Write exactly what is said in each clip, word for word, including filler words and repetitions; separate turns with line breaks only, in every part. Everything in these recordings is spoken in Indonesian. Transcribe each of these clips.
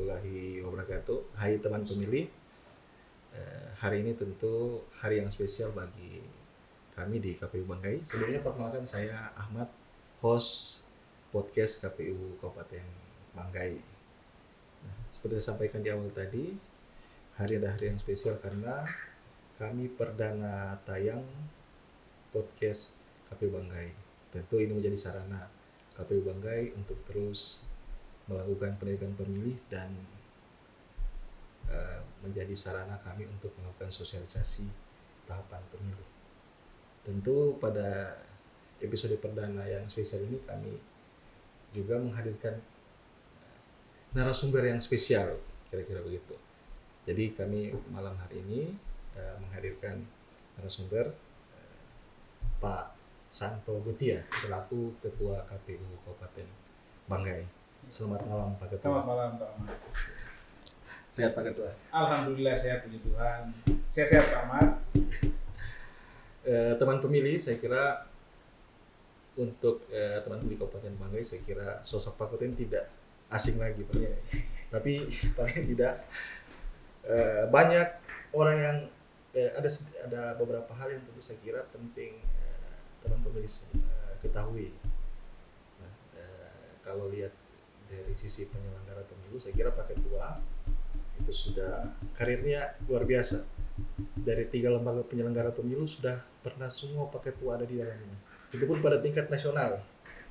warahmatullahi wabarakatuh. Hai teman pemilih, eh, hari ini tentu hari yang spesial bagi kami di K P U Banggai. Sebelumnya perkenalkan, saya Ahmad, host podcast K P U Kabupaten Banggai. Nah, seperti yang saya sampaikan di awal tadi, hari ada hari yang spesial karena kami perdana tayang podcast K P U Banggai. Tentu ini menjadi sarana K P U Banggai untuk terus melakukan pendidikan pemilih dan uh, menjadi sarana kami untuk melakukan sosialisasi tahapan pemilu. Tentu pada episode perdana yang spesial ini kami juga menghadirkan narasumber yang spesial, kira-kira begitu. Jadi kami malam hari ini uh, menghadirkan narasumber uh, Pak Santo Gutia selaku Ketua K P U Kabupaten Banggai. Selamat malam Pak Ketua.
Selamat malam Pak Ahmad.
Sehat Pak Ketua?
Alhamdulillah sehat, puji Tuhan. Sehat-sehat Pak Ahmad.
Eh, teman pemilih, saya kira untuk eh, teman pemilih Kabupaten Banggai, saya kira sosok Pak Ketua ini tidak asing lagi Pak.
Yeah.
Tapi paling tidak eh, banyak orang yang eh, ada ada beberapa hal yang tentu saya kira penting eh, teman pemilih eh, ketahui. Nah, eh, kalau lihat dari sisi penyelenggara pemilu, saya kira Pak Ketua itu sudah karirnya luar biasa. Dari tiga lembaga penyelenggara pemilu sudah pernah semua Pak Ketua ada di dalamnya. Itu pun pada tingkat nasional.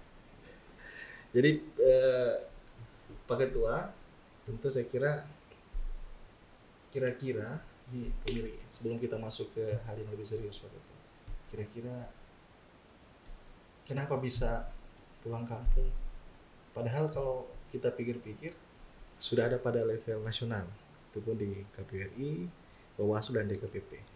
Jadi eh, Pak Ketua, tentu saya kira kira-kira di pemilih, sebelum kita masuk ke hal yang lebih serius Pak Ketua, kira-kira kenapa bisa pulang kampung? Padahal kalau kita pikir-pikir sudah ada pada level nasional, itu pun di K P U R I, Bawaslu dan D K P P.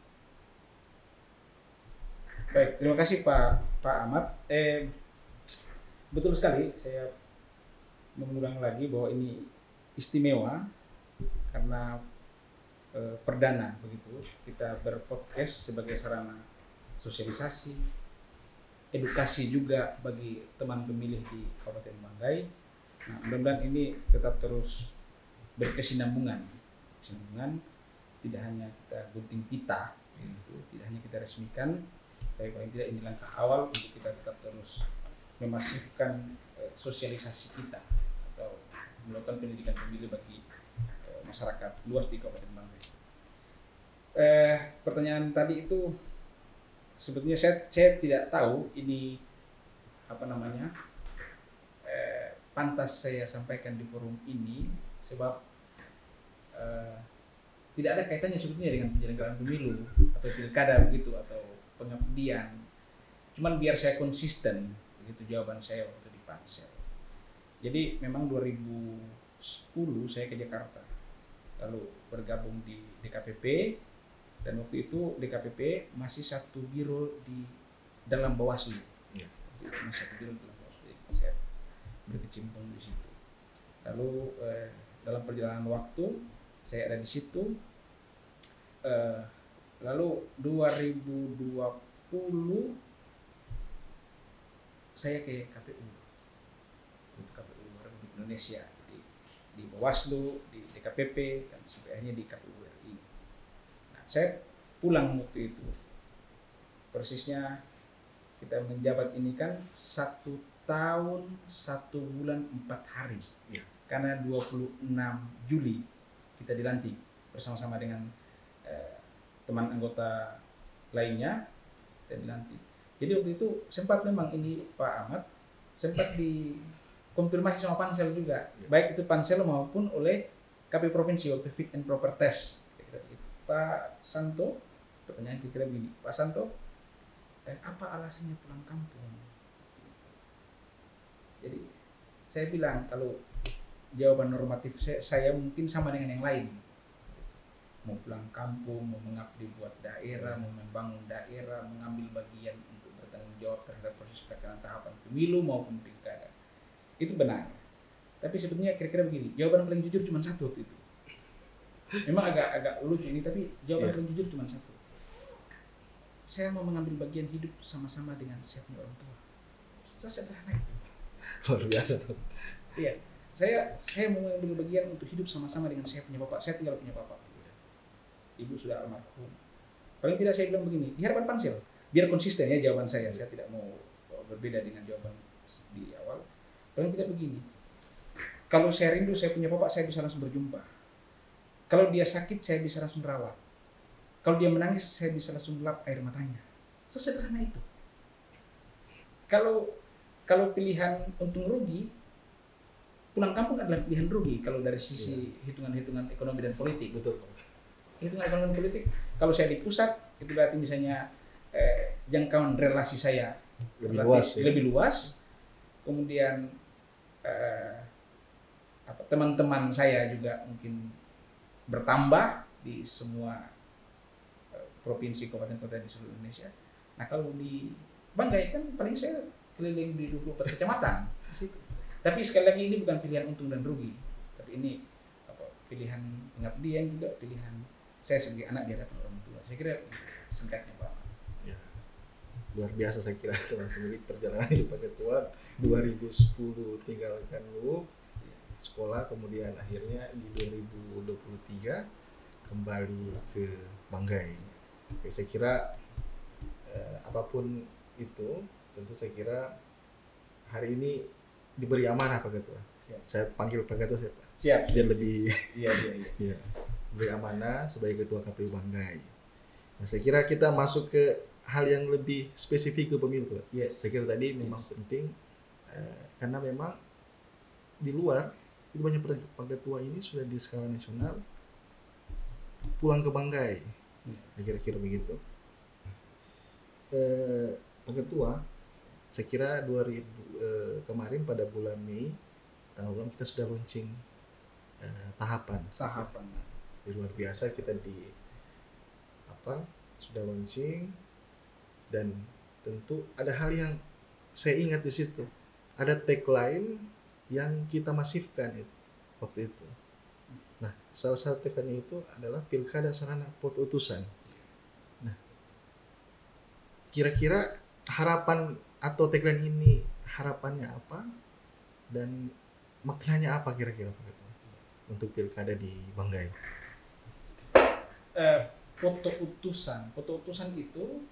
Baik, terima kasih Pak Pak Ahmad. Eh, betul sekali, saya mengulang lagi bahwa ini istimewa karena eh, perdana begitu kita berpodcast sebagai sarana sosialisasi, edukasi juga bagi teman pemilih di Kabupaten Banggai. Nah, mudah-mudahan ini tetap terus berkesinambungan. Kesinambungan tidak hanya kita gunting pita, gitu, tidak hanya kita resmikan, tapi paling tidak ini langkah awal untuk kita tetap terus memasifkan eh, sosialisasi kita atau melakukan pendidikan pemilih bagi eh, masyarakat luas di Kabupaten Banggai. Eh, pertanyaan tadi itu sebetulnya saya, saya tidak tahu ini apa namanya eh, pantas saya sampaikan di forum ini sebab eh, tidak ada kaitannya sebetulnya dengan penyelenggaraan pemilu atau pilkada begitu atau pengabdian. Cuman biar saya konsisten begitu jawaban saya waktu di Pansel. Jadi memang dua ribu sepuluh saya ke Jakarta lalu bergabung di D K P P. Dan waktu itu D K P P masih satu biro di dalam Bawaslu. Ya. Masih satu biro di dalam Bawaslu. Saya berkecimpung di situ. Lalu eh, dalam perjalanan waktu saya ada di situ. Eh, lalu dua ribu dua puluh saya ke K P U. Untuk K P U Republik Indonesia di, di Bawaslu, di D K P P dan sampai akhirnya di K P U R I. Saya pulang waktu itu, persisnya kita menjabat ini kan satu tahun satu bulan empat hari, ya. Karena dua puluh enam Juli kita dilantik bersama-sama dengan eh, teman anggota lainnya kita dilantik. Jadi waktu itu sempat memang ini Pak Ahmad sempat dikonfirmasi sama Pansel juga, ya. Baik itu Pansel maupun oleh K P U Provinsi waktu fit and proper test. Pak Santo, pertanyaan kira-kira begini, Pak Santo, eh, apa alasannya pulang kampung? Jadi saya bilang kalau jawaban normatif saya, saya mungkin sama dengan yang lain, mau pulang kampung, mau mengabdi buat daerah, mau membangun daerah, mengambil bagian untuk bertanggung jawab terhadap proses pelaksanaan tahapan pemilu maupun pilkada, itu benar. Tapi sebetulnya kira-kira begini, jawaban paling jujur cuma satu waktu itu. Memang agak-agak lucu ini, tapi jawaban yeah. paling jujur cuma satu. Saya mau mengambil bagian hidup sama-sama dengan saya punya orang tua. Saya sederhana itu.
Luar biasa tuh.
Iya. saya saya mau mengambil bagian untuk hidup sama-sama dengan saya punya bapak. Saya tinggal punya bapak. Ibu sudah almarhum. Paling tidak saya bilang begini, di harapan Pansel, biar konsisten ya jawaban saya. Saya tidak mau berbeda dengan jawaban di awal. Paling tidak begini, kalau saya rindu saya punya bapak, saya bisa langsung berjumpa. Kalau dia sakit, saya bisa langsung rawat. Kalau dia menangis, saya bisa langsung lap air matanya. Sesederhana itu. Kalau kalau pilihan untung rugi, pulang kampung adalah pilihan rugi kalau dari sisi hitungan-hitungan ekonomi dan politik.
Betul.
Hitungan ekonomi dan politik, kalau saya di pusat, itu berarti misalnya eh, jangkauan relasi saya
lebih luas, ya?
lebih luas. Kemudian eh, apa, teman-teman saya juga mungkin bertambah di semua eh, provinsi, kabupaten, kota di seluruh Indonesia. Nah kalau di Banggai kan paling saya keliling di dua puluh empat kecamatan di situ. Tapi sekali lagi ini bukan pilihan untung dan rugi, tapi ini apa, pilihan pengabdian juga, pilihan saya sebagai anak di hadapan orang tua. Saya kira singkatnya Pak.
Ya, luar biasa saya kira teman pemilik perjalanan hidup Ketua dua ribu sepuluh tinggalkan lu sekolah, kemudian akhirnya di dua ribu dua puluh tiga kembali ke Banggai. Oke, saya kira eh, apapun itu, tentu saya kira hari ini diberi amanah Pak Ketua. Siap. Saya panggil Pak Ketua siapa?
Siap.
Dia lebih
iya iya iya.
ya, diberi amanah sebagai Ketua K P U Banggai. Nah, saya kira kita masuk ke hal yang lebih spesifik ke pemilu.
Yes.
Saya kira tadi memang
yes.
penting eh, karena memang di luar itu banyak Pak Ketua ini sudah di skala nasional pulang ke Banggai. Hmm. Kira-kira begitu. Eh, Pak Ketua, saya kira dua ribu eh, kemarin pada bulan Mei tanggal enam kita sudah launching eh, tahapan.
Tahapan.
Di luar biasa kita di apa sudah launching, dan tentu ada hal yang saya ingat di situ. Ada tagline yang kita masifkan itu waktu itu. Nah, salah satu tagline itu adalah Pilkada Sarana Foto Utusan. Nah, kira-kira harapan atau tagline ini harapannya apa dan maknanya apa kira-kira Pak Ketua untuk pilkada di Banggai?
Eh, foto utusan, foto utusan itu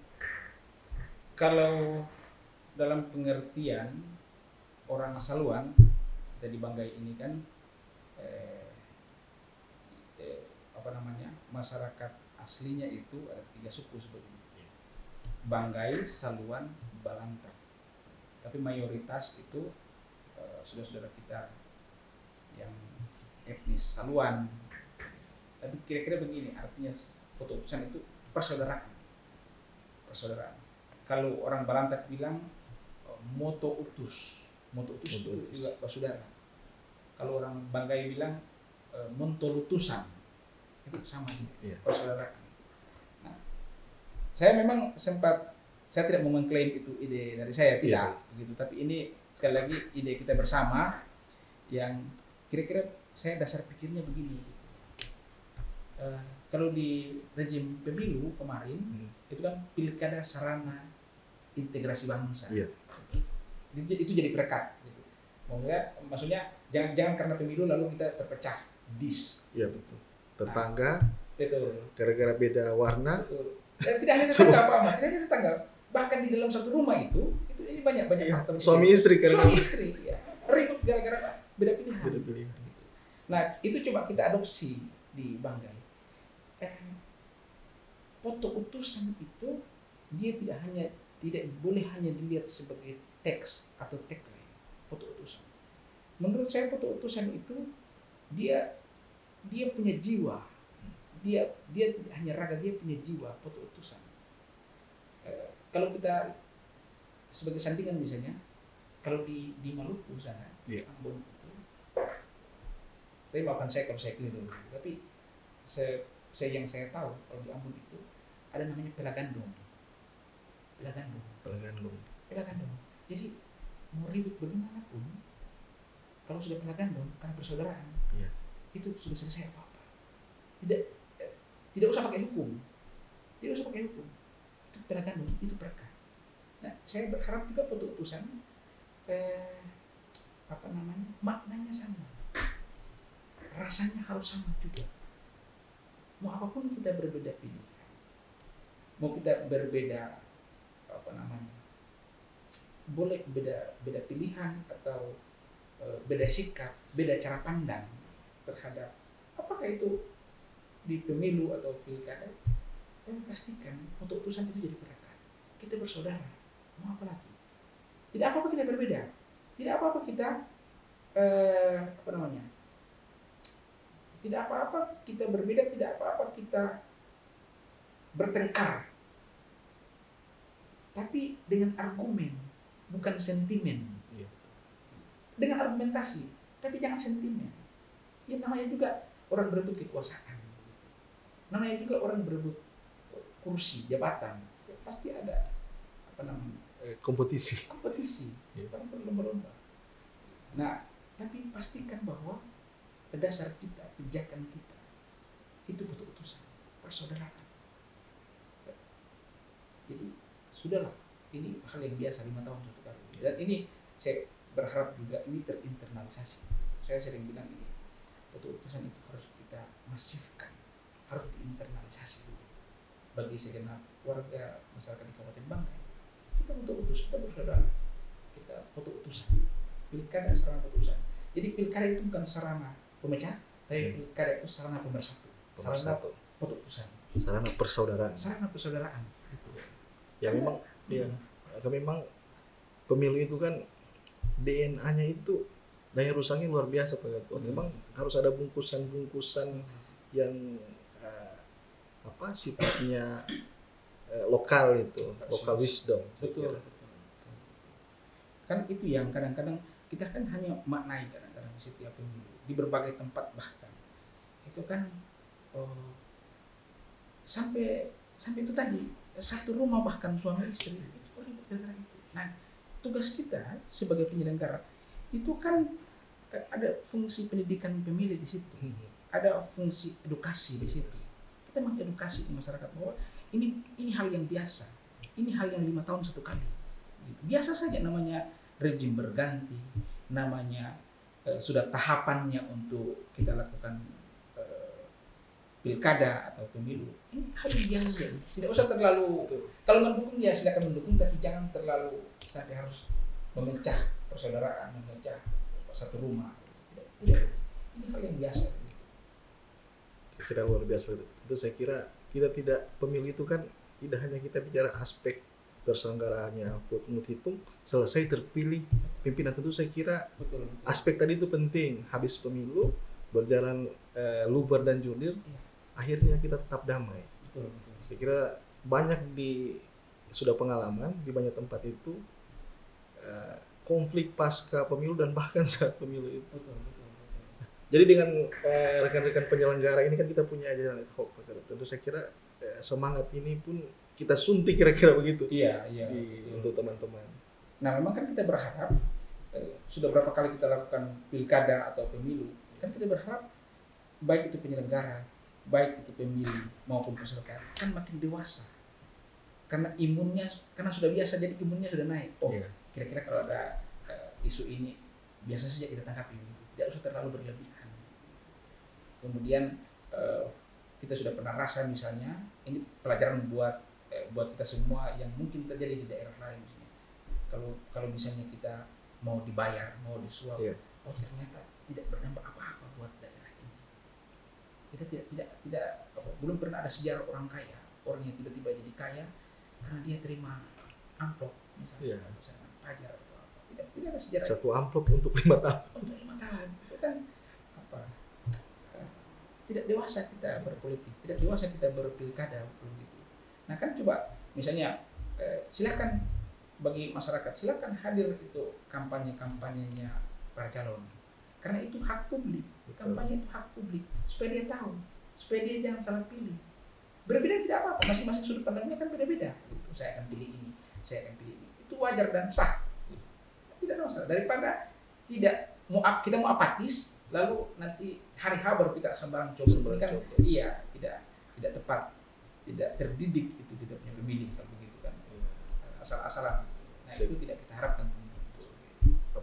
kalau dalam pengertian orang Saluan dari Banggai ini kan eh, eh, apa namanya masyarakat aslinya itu ada tiga suku sebetulnya. Banggai, Saluan, Balantak. Tapi mayoritas itu uh, saudara-saudara kita yang etnis Saluan. Tapi kira-kira begini, artinya foto utusan itu persaudaraan. Persaudaraan. Kalau orang Balantak bilang uh, moto utus. Moto utus moto itu utus. Juga bersaudara. Kalau orang Banggai bilang uh, montolutusan. Itu sama gitu. Yeah. Persaudaraan. Saya memang sempat, saya tidak mau mengklaim itu ide dari saya, tidak, yeah. Gitu. Tapi ini sekali lagi ide kita bersama yang kira-kira saya dasar pikirnya begini. Uh, kalau di rejim pemilu kemarin hmm. itu kan pilkada sarana integrasi bangsa, yeah. Itu, itu jadi perekat. Gitu. Maksudnya, maksudnya jangan jangan karena pemilu lalu kita terpecah dis.
Iya yeah, betul. Tetangga. Nah,
betul.
Gara-gara beda warna.
Betul. Dan tidak hanya tetangga Pak Ahmad, tidak hanya tetangga, bahkan di dalam satu rumah itu, itu ini banyak banyak
ya,
faktor.
Suami istri kan?
Suami istri, ya, ribut gara-gara beda pilihan.
Beda pilihan.
Nah itu coba kita adopsi di Banggai. Eh, foto utusan itu dia tidak hanya tidak boleh hanya dilihat sebagai teks atau tagline. Foto utusan. Menurut saya foto utusan itu dia dia punya jiwa. dia dia tidak hanya raga, dia punya jiwa foto utusan. E, kalau kita sebagai sandingan misalnya, kalau di di Maluku sana, yeah. Ambon itu, tapi maafkan saya kalau saya keliru, tapi saya, saya yang saya tahu kalau di Ambon itu ada namanya Pelagandong. Pelagandong.
Pelagandong.
Pelagandong. Jadi mau ribut bagaimanapun, kalau sudah pelagandong karena persaudaraan, yeah. Itu sudah selesai apa-apa. Tidak Tidak usah pakai hukum, tidak usah pakai hukum. Itu pelagandong, itu perkara. Nah, saya berharap juga foto utusan eh, apa namanya, maknanya sama, rasanya harus sama juga. Mau apapun kita berbeda pilihan, mau kita berbeda apa namanya, boleh beda beda pilihan atau e, beda sikap, beda cara pandang terhadap apakah itu di pemilu atau pilkada, tapi pastikan untuk utusan itu jadi berkat. Kita bersaudara, mau apa lagi? Tidak apa-apa kita berbeda, tidak apa-apa kita eh, apa namanya, tidak apa-apa kita berbeda, tidak apa-apa kita bertengkar, tapi dengan argumen, bukan sentimen.
Iya.
Dengan argumentasi, tapi jangan sentimen. Ya namanya juga orang berebut kekuasaan, namanya juga orang berebut kursi, jabatan, ya, pasti ada apa namanya,
Kompetisi.
kompetisi,
Yeah.
orang berlomba-lomba. Nah, tapi pastikan bahwa dasar kita, pijakan kita itu betul utusan, persaudaraan. Jadi sudahlah, ini hal yang biasa lima tahun satu kali. Dan ini saya berharap juga ini terinternalisasi. Saya sering bilang ini, betul utusan itu harus kita masifkan, harus diinternalisasi dulu. Bagi segenap warga masyarakat di Kabupaten Bangkai, kita butuh utus, kita bersaudara, kita butuh utusan. Pilkada sarana utusan. Jadi pilkada itu bukan sarana pemecah, tapi pilkada itu sarana pemersatu, sarana utusan,
Sarana persaudaraan.
sarana persaudaraan. Gitu.
Ya memang, ya memang pemilu itu kan D N A-nya itu daya rusaknya luar biasa Pak Ketua. Memang harus ada bungkusan-bungkusan yang uh, apa sifatnya uh, lokal itu, lokal wisdom.
Betul, betul, betul. Kan itu yang kadang-kadang kita kan hanya maknai kadang-kadang setiap pemilu di berbagai tempat, bahkan itu kan oh, sampai sampai itu tadi satu rumah bahkan suami istri itu boleh bergerak itu. Nah, tugas kita sebagai penyelenggara itu kan ada fungsi pendidikan pemilih di situ, ada fungsi edukasi di situ. Kita mengedukasi masyarakat bahwa ini ini hal yang biasa, ini hal yang lima tahun satu kali. Biasa saja, namanya rejim berganti, namanya eh, sudah tahapannya untuk kita lakukan eh, pilkada atau pemilu. Ini hal yang biasa, tidak usah terlalu. Kalau mendukung ya silakan mendukung, tapi jangan terlalu sampai harus memecah persaudaraan, memecah satu rumah. Tidak, tidak. Ini hal yang biasa.
Saya kira luar biasa. Itu saya kira kita tidak, pemilu itu kan tidak hanya kita bicara aspek terselenggaraannya pungut hitung, selesai terpilih pimpinan, tentu saya kira
Betul, betul.
aspek tadi itu penting. Habis pemilu berjalan eh, luber dan jurdil,
Iya.
akhirnya kita tetap damai.
Betul, betul.
Saya kira banyak di sudah pengalaman di banyak tempat itu eh, konflik pasca pemilu dan bahkan saat pemilu itu.
Betul, betul, betul.
Jadi dengan eh, rekan-rekan penyelenggara ini kan kita punya jalan ad hoc. Tentu saya kira eh, semangat ini pun kita suntik kira-kira begitu.
Iya, iya.
Di,
Betul.
untuk teman-teman.
Nah, memang kan kita berharap eh, sudah berapa kali kita lakukan pilkada atau pemilu, kan kita berharap baik itu penyelenggara, baik itu pemilih maupun peserta kan makin dewasa. Karena imunnya, karena sudah biasa, jadi imunnya sudah naik. Oh,
Iya.
kira-kira kalau ada uh, isu ini biasa saja kita tangkapi, tidak usah terlalu berlebihan. Kemudian uh, kita sudah pernah rasa misalnya ini pelajaran buat eh, buat kita semua yang mungkin terjadi di daerah lain misalnya. Kalau kalau misalnya kita mau dibayar, mau disuap,
Iya.
oh ternyata tidak berdampak apa-apa buat daerah ini. Kita tidak tidak tidak apa, belum pernah ada sejarah orang kaya, orang yang tiba-tiba jadi kaya karena dia terima amplop misalnya,
Iya.
misalnya pajak atau apa. Tidak tidak ada sejarah
Satu amplop untuk lima tahun.
untuk lima tahun. Itu kan apa? eh, Tidak dewasa kita berpolitik, tidak dewasa kita berpilkada begitu. Nah kan coba misalnya eh, silakan bagi masyarakat silakan hadir itu kampanye-kampanyenya para calon, karena itu hak publik. Kampanye itu hak publik supaya dia tahu, supaya dia jangan salah pilih. Berbeda tidak apa-apa, masing-masing sudut pandangnya kan beda-beda. Itu saya akan pilih ini, saya akan pilih ini. Itu wajar dan sah. Tidak ada masalah. Daripada tidak mau kita mau apatis, lalu nanti hari H baru kita sembarang coba. Ini kan
Coblos.
iya tidak tidak tepat, tidak terdidik itu kita punya pemilih kalau begitu kan. Asal-asalan. Nah itu tidak kita harapkan.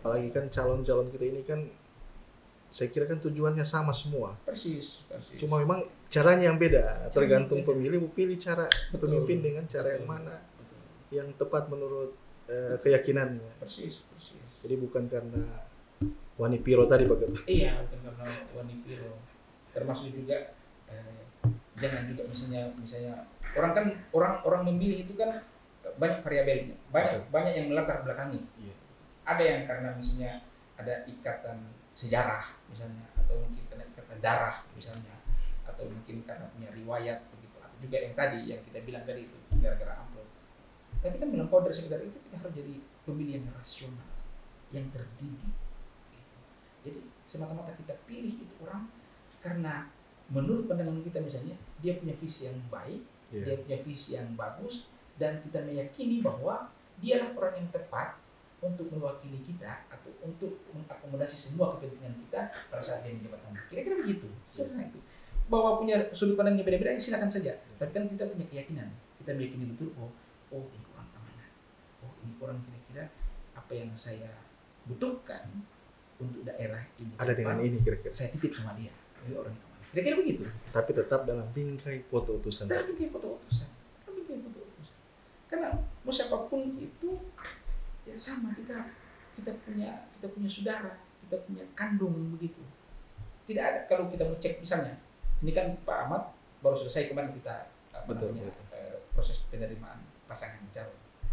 apalagi kan calon-calon kita ini kan saya kira kan tujuannya sama semua.
Persis, persis.
Cuma memang caranya yang beda, tergantung
beda.
pemilih mau pilih cara
Betul.
pemimpin dengan cara
Betul.
yang mana
Betul.
yang tepat menurut uh, keyakinannya.
Persis, persis.
Jadi bukan karena Wani Piro tadi Pak Ketua.
Iya, bukan karena Wani Piro. Termasuk juga eh, jangan juga misalnya misalnya orang kan orang orang memilih itu kan banyak variabelnya, banyak
Betul.
banyak yang melatar belakangi.
Iya.
Ada yang karena misalnya ada ikatan sejarah misalnya, atau mungkin karena ikatan darah misalnya, atau mungkin karena punya riwayat begitu, atau juga yang tadi yang kita bilang tadi itu gara-gara amplop. Tapi kan melampaui dari sekedar itu, kita harus jadi pemilih yang rasional, yang terdidik. Gitu. Jadi semata-mata kita pilih itu orang karena menurut pandangan kita misalnya dia punya visi yang baik,
Yeah.
dia punya visi yang bagus, dan kita meyakini bahwa dialah orang yang tepat untuk mewakili kita atau untuk mengakomodasi semua kepentingan kita pada saat dia menjabat nanti. Kira-kira begitu. Sebenarnya itu. Bahwa punya sudut pandangnya beda-beda, silakan saja. Tapi kan kita punya keyakinan. Kita meyakini betul, oh, oh ini orang amanah. Oh ini orang kira-kira apa yang saya butuhkan untuk daerah ini.
Ada dengan ini kira-kira.
Saya titip sama dia. Ini orang yang amanah. Kira-kira begitu.
Tapi tetap dalam bingkai foto utusan.
Dalam bingkai foto utusan. Dalam bingkai foto utusan. Karena mau siapapun itu ya sama, kita kita punya kita punya saudara, kita punya kandung begitu. Tidak ada kalau kita mau cek misalnya, ini kan Pak Ahmad baru selesai kemarin kita apa
Betul,
namanya
betul.
eh, proses penerimaan pasangan calon.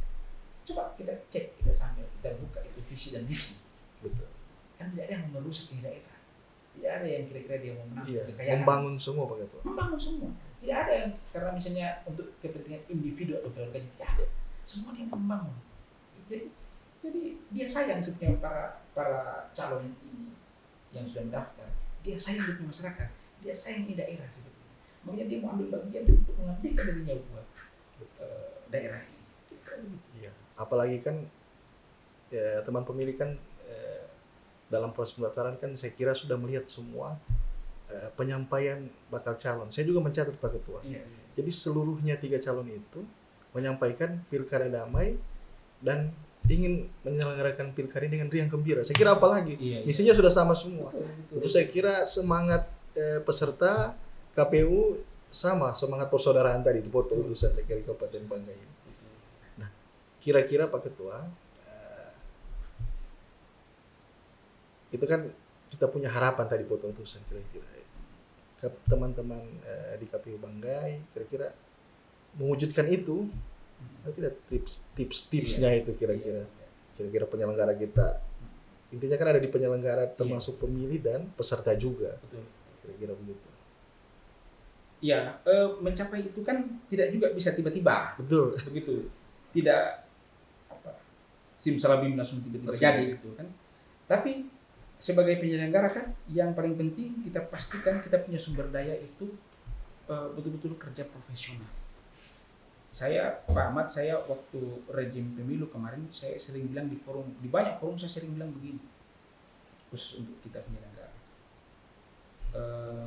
Coba kita cek, kita sambil kita buka itu visi dan misi.
Betul.
Kan tidak ada yang merusak di daerah. Tidak ada yang kira-kira dia mau menambah
Iya.
kekayaan.
Membangun semua Pak Ketua.
Membangun semua. Tidak ada yang karena misalnya untuk kepentingan individu atau keluarganya, tidak ada. Semua dia membangun. Jadi jadi dia sayang sebenarnya para para calon ini yang sudah mendaftar. Dia sayang dengan masyarakat. Dia sayang di daerah sebetulnya. Makanya dia mau ambil bagian untuk mengabdikan dirinya buat uh, daerah ini.
Iya. Apalagi kan ya, teman pemilih kan eh, dalam proses pendaftaran kan saya kira sudah melihat semua eh, penyampaian bakal calon. Saya juga mencatat Pak Ketua.
Iya, iya.
Jadi seluruhnya tiga calon itu menyampaikan pilkada damai dan ingin menyelenggarakan pilkada dengan riang gembira. Saya kira apalagi
Iya, iya.
misinya sudah sama semua.
Betul, betul.
Itu saya kira semangat eh, peserta K P U sama, semangat persaudaraan tadi di foto utusan saya kira di Kabupaten Banggai ini. Nah, kira-kira Pak Ketua, eh, itu kan kita punya harapan tadi foto utusan kira-kira. Ke- Teman-teman eh, di K P U Banggai kira-kira mewujudkan itu. Ada tidak tips tips-tipsnya
Iya.
itu kira-kira?
Iya.
Kira-kira penyelenggara kita. Intinya kan ada di penyelenggara termasuk pemilih dan peserta juga.
Betul.
Kira-kira begitu.
Ya, eh, mencapai itu kan tidak juga bisa tiba-tiba,
Betul.
begitu. Tidak apa simsalabim langsung tiba-tiba
Langsung.
jadi gitu kan. Tapi sebagai penyelenggara kan yang paling penting kita pastikan kita punya sumber daya itu eh, betul-betul kerja profesional. Saya Pak Ahmad, saya waktu rejim pemilu kemarin saya sering bilang di forum, di banyak forum saya sering bilang begini, khusus untuk kita penyelenggara. Eh,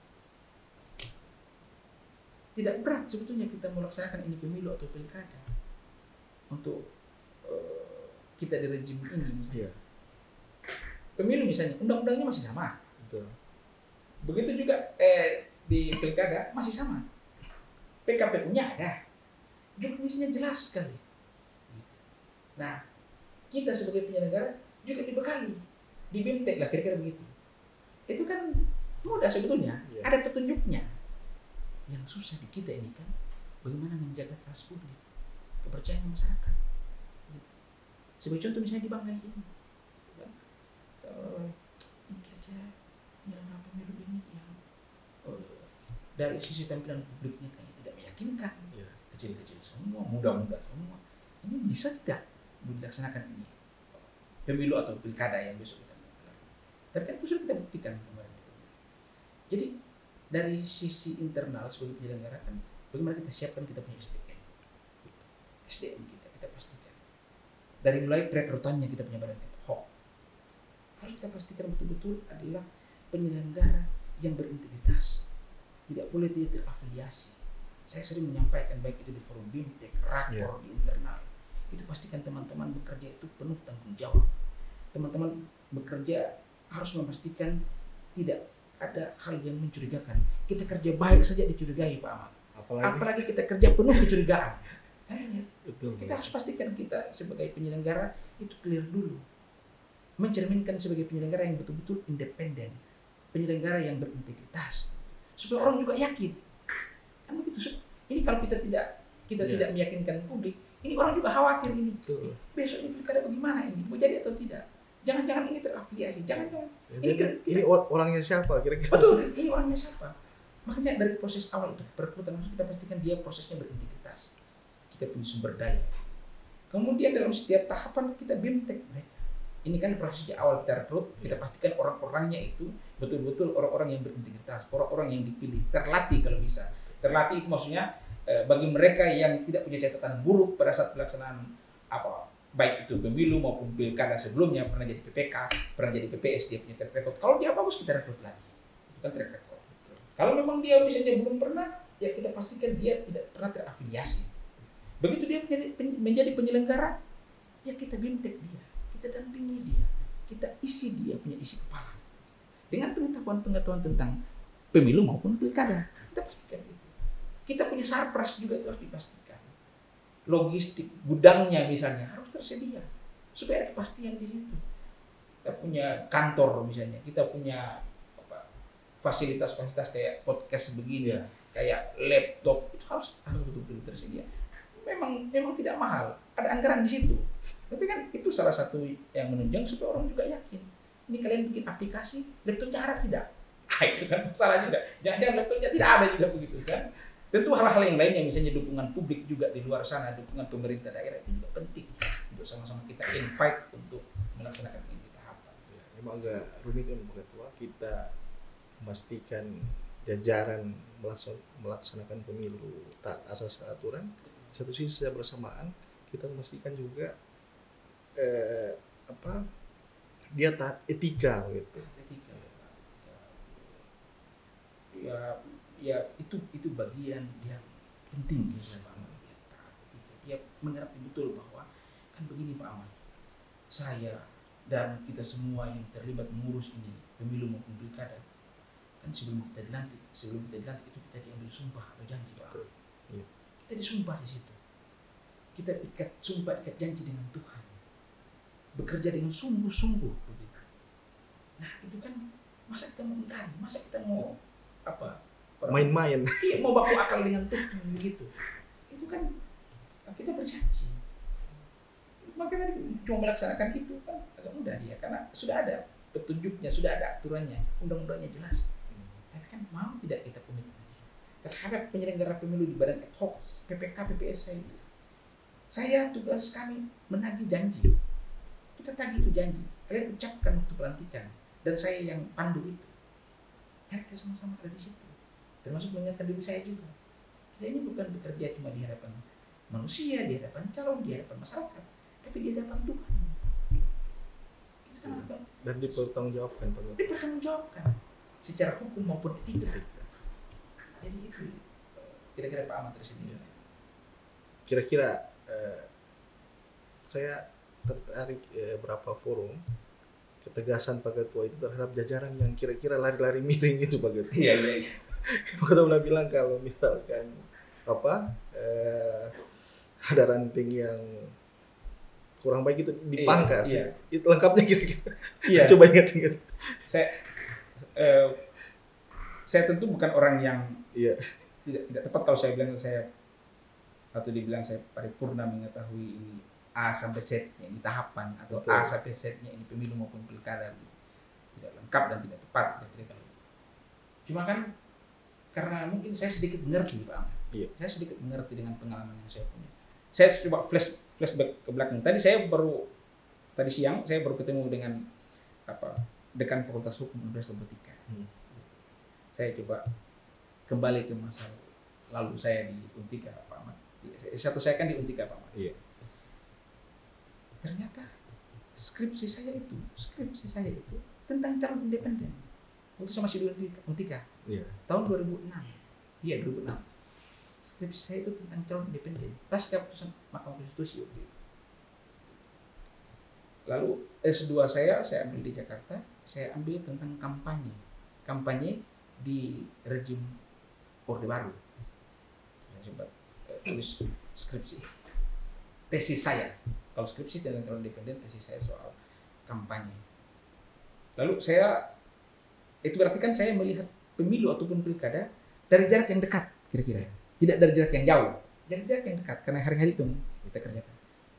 tidak berat sebetulnya kita melaksanakan ini pemilu atau pilkada untuk uh, kita di rejim ini misalnya.
Iya,
Pemilu misalnya undang-undangnya masih sama,
betul.
begitu juga eh, di pilkada masih sama, P K P U-nya ada, jurisdiksinya jelas sekali. Nah kita sebagai penyelenggara juga dibekali, dibentek lah kira-kira begitu. Itu kan mudah sebetulnya,
Iya.
ada petunjuknya. Yang susah di kita ini kan bagaimana menjaga trust publik, kepercayaan masyarakat. Gitu. Sebagai contoh misalnya di Banggai ini, kan, uh, ini kira-kira penyelenggara pemilu ini yang uh, dari sisi tampilan publiknya kayaknya tidak meyakinkan,
Iya.
kecil-kecil semua, muda-muda semua. Ini bisa tidak dilaksanakan ini pemilu atau pilkada yang besok kita gelar. Tapi kan itu sudah kita buktikan kemarin. Jadi dari sisi internal sebagai penyelenggara kan bagaimana kita siapkan kita punya S D M. S D M kita kita pastikan. Dari mulai perekrutannya kita punya badan ad hoc. Harus kita pastikan betul-betul adalah penyelenggara yang berintegritas. Tidak boleh dia terafiliasi. Saya sering menyampaikan baik itu di forum BIMTEK, rakor
Yeah.
di internal. Itu pastikan teman-teman bekerja itu penuh tanggung jawab. teman-teman bekerja harus memastikan tidak ada hal yang mencurigakan. Kita kerja baik saja dicurigai, Pak Ahmad.
Apalagi,
Apalagi kita kerja penuh kecurigaan. Kan ini,
betul,
kita harus pastikan kita sebagai penyelenggara itu clear dulu. Mencerminkan sebagai penyelenggara yang betul-betul independen, penyelenggara yang berintegritas, supaya orang juga yakin. Kan begitu. Ini kalau kita tidak kita yeah. tidak meyakinkan publik, ini orang juga khawatir ini. Betul. Besok ini pilkada bagaimana ini? Mau jadi atau tidak? Jangan-jangan ini terafiliasi, jangan-jangan.
Ya,
ini, kita,
ini orangnya siapa kira-kira?
Betul, ini orangnya siapa? Makanya dari proses awal itu perekrutan harus kita pastikan dia prosesnya berintegritas. Kita punya sumber daya. Kemudian dalam setiap tahapan kita bimtek mereka. Ini kan prosesnya awal kita rekrut, kita pastikan orang-orangnya itu betul-betul orang-orang yang berintegritas, orang-orang yang dipilih, terlatih kalau bisa. Terlatih itu maksudnya eh, bagi mereka yang tidak punya catatan buruk pada saat pelaksanaan apa, baik itu pemilu maupun pilkada sebelumnya, pernah jadi P P K, pernah jadi P P S, dia punya track record. Kalau dia bagus kita rekrut lagi, itu kan track record. Kalau memang dia misalnya belum pernah, ya kita pastikan dia tidak pernah terafiliasi. Begitu dia menjadi penyelenggara, ya kita bimtek dia. Kita dampingi dia, kita isi dia punya isi kepala dengan pengetahuan-pengetahuan tentang pemilu maupun pilkada. Kita pastikan itu. Kita punya sarpras juga itu harus dipastikan. Logistik gudangnya misalnya harus tersedia supaya ada kepastian di situ. Kita punya kantor misalnya, kita punya apa, fasilitas-fasilitas kayak podcast begini, ya. Kayak laptop itu harus harus betul-betul tersedia. Memang memang tidak mahal, ada anggaran di situ. Tapi kan itu salah satu yang menunjang supaya orang juga yakin. Ini kalian bikin aplikasi, laptopnya ada tidak? Ah, itu kan masalah juga. Jangan-jangan laptopnya tidak ada juga begitu kan? Tentu hal-hal yang lainnya, misalnya dukungan publik juga di luar sana, dukungan pemerintah daerah itu juga penting untuk sama-sama kita invite untuk melaksanakan ini tahapan.
Ya, memang agak rumit kan Pak Ketua, kita memastikan jajaran melaksanakan pemilu taat asas aturan. Satu sisi secara bersamaan kita memastikan juga eh, apa dia taat etika gitu.
Etika, ya, ya itu itu bagian yang penting ya Pak Ahmad. Dia taat etika. Dia mengerti betul bahwa kan begini Pak Ahmad, saya dan kita semua yang terlibat mengurus ini pemilu maupun pilkada, kan sebelum kita dilantik, sebelum kita dilantik itu kita diambil sumpah atau janji Pak Ahmad. Ya. Kita disumpah di situ. Kita ikat sumpah, ikat janji dengan Tuhan. Bekerja dengan sungguh-sungguh begitu. Nah, itu kan masa kita mau enggan, masa kita mau apa?
Main-main.
Iya, mau baku akal dengan Tuhan begitu. Itu kan kita berjanji. Makanya cuma melaksanakan itu kan agak mudah dia karena sudah ada petunjuknya, sudah ada aturannya, undang-undangnya jelas. Tapi kan mau tidak kita komitmen terhadap penyelenggara pemilu di badan ad hoc, P P K, P P S saya. Saya tugas kami menagih janji. Kita tagih itu janji. Kalian ucapkan waktu pelantikan dan saya yang pandu itu. Kan kita sama-sama ada di situ. Termasuk mengingatkan diri saya juga. Kita ini bukan bekerja cuma di hadapan manusia, di hadapan calon, di hadapan masyarakat, tapi di hadapan Tuhan. Itu kan apa?
Dan dipertanggungjawabkan, Pak.
Dipertanggungjawabkan secara hukum maupun etika. Jadi itu kira-kira Pak Ahmad tersendiri.
Kira-kira eh, saya tertarik eh, berapa forum ketegasan Pak Ketua itu terhadap jajaran yang kira-kira lari-lari miring itu Pak Ketua.
Iya iya.
Pak Ketua udah bilang kalau misalkan apa eh, ada ranting yang kurang baik itu dipangkas.
Iya, iya.
Itu lengkapnya kira-kira.
Iya.
Saya coba ingat-ingat.
Saya eh, saya tentu bukan orang yang
iya.
tidak tidak tepat kalau saya bilang saya atau dibilang saya paripurna mengetahui ini A sampai Z-nya ini tahapan atau betul. A sampai Z-nya ini pemilu maupun pilkada tidak lengkap dan tidak tepat kira-kira. Cuma kan karena mungkin saya sedikit mengerti Pak Ahmad. Iya. Saya sedikit mengerti dengan pengalaman yang saya punya. Saya coba flash flashback ke belakang. Tadi saya baru tadi siang saya baru ketemu dengan apa dekan Fakultas Hukum Universitas Politika. Hmm. Saya coba kembali ke masa lalu saya di Untika Pak Ahmad. Satu saya kan di Untika Pak Ahmad. Iya. Ternyata skripsi saya itu, skripsi saya itu tentang calon independen. Waktu saya masih di Untika. Iya. Tahun dua ribu enam. Iya, dua ribu enam. Skripsi saya itu tentang calon independen. Pasca putusan Mahkamah Konstitusi waktu itu. Lalu S dua saya, saya ambil di Jakarta, saya ambil tentang kampanye. Kampanye di rejim Orde Baru. Saya sempat eh, tulis skripsi. Tesis saya, kalau skripsi dan terlalu independen, tesis saya soal kampanye. Lalu saya, itu berarti kan saya melihat pemilu ataupun pilkada dari jarak yang dekat, kira-kira. Tidak dari jarak yang jauh, dari jarak yang dekat, karena hari-hari itu kita kerjakan.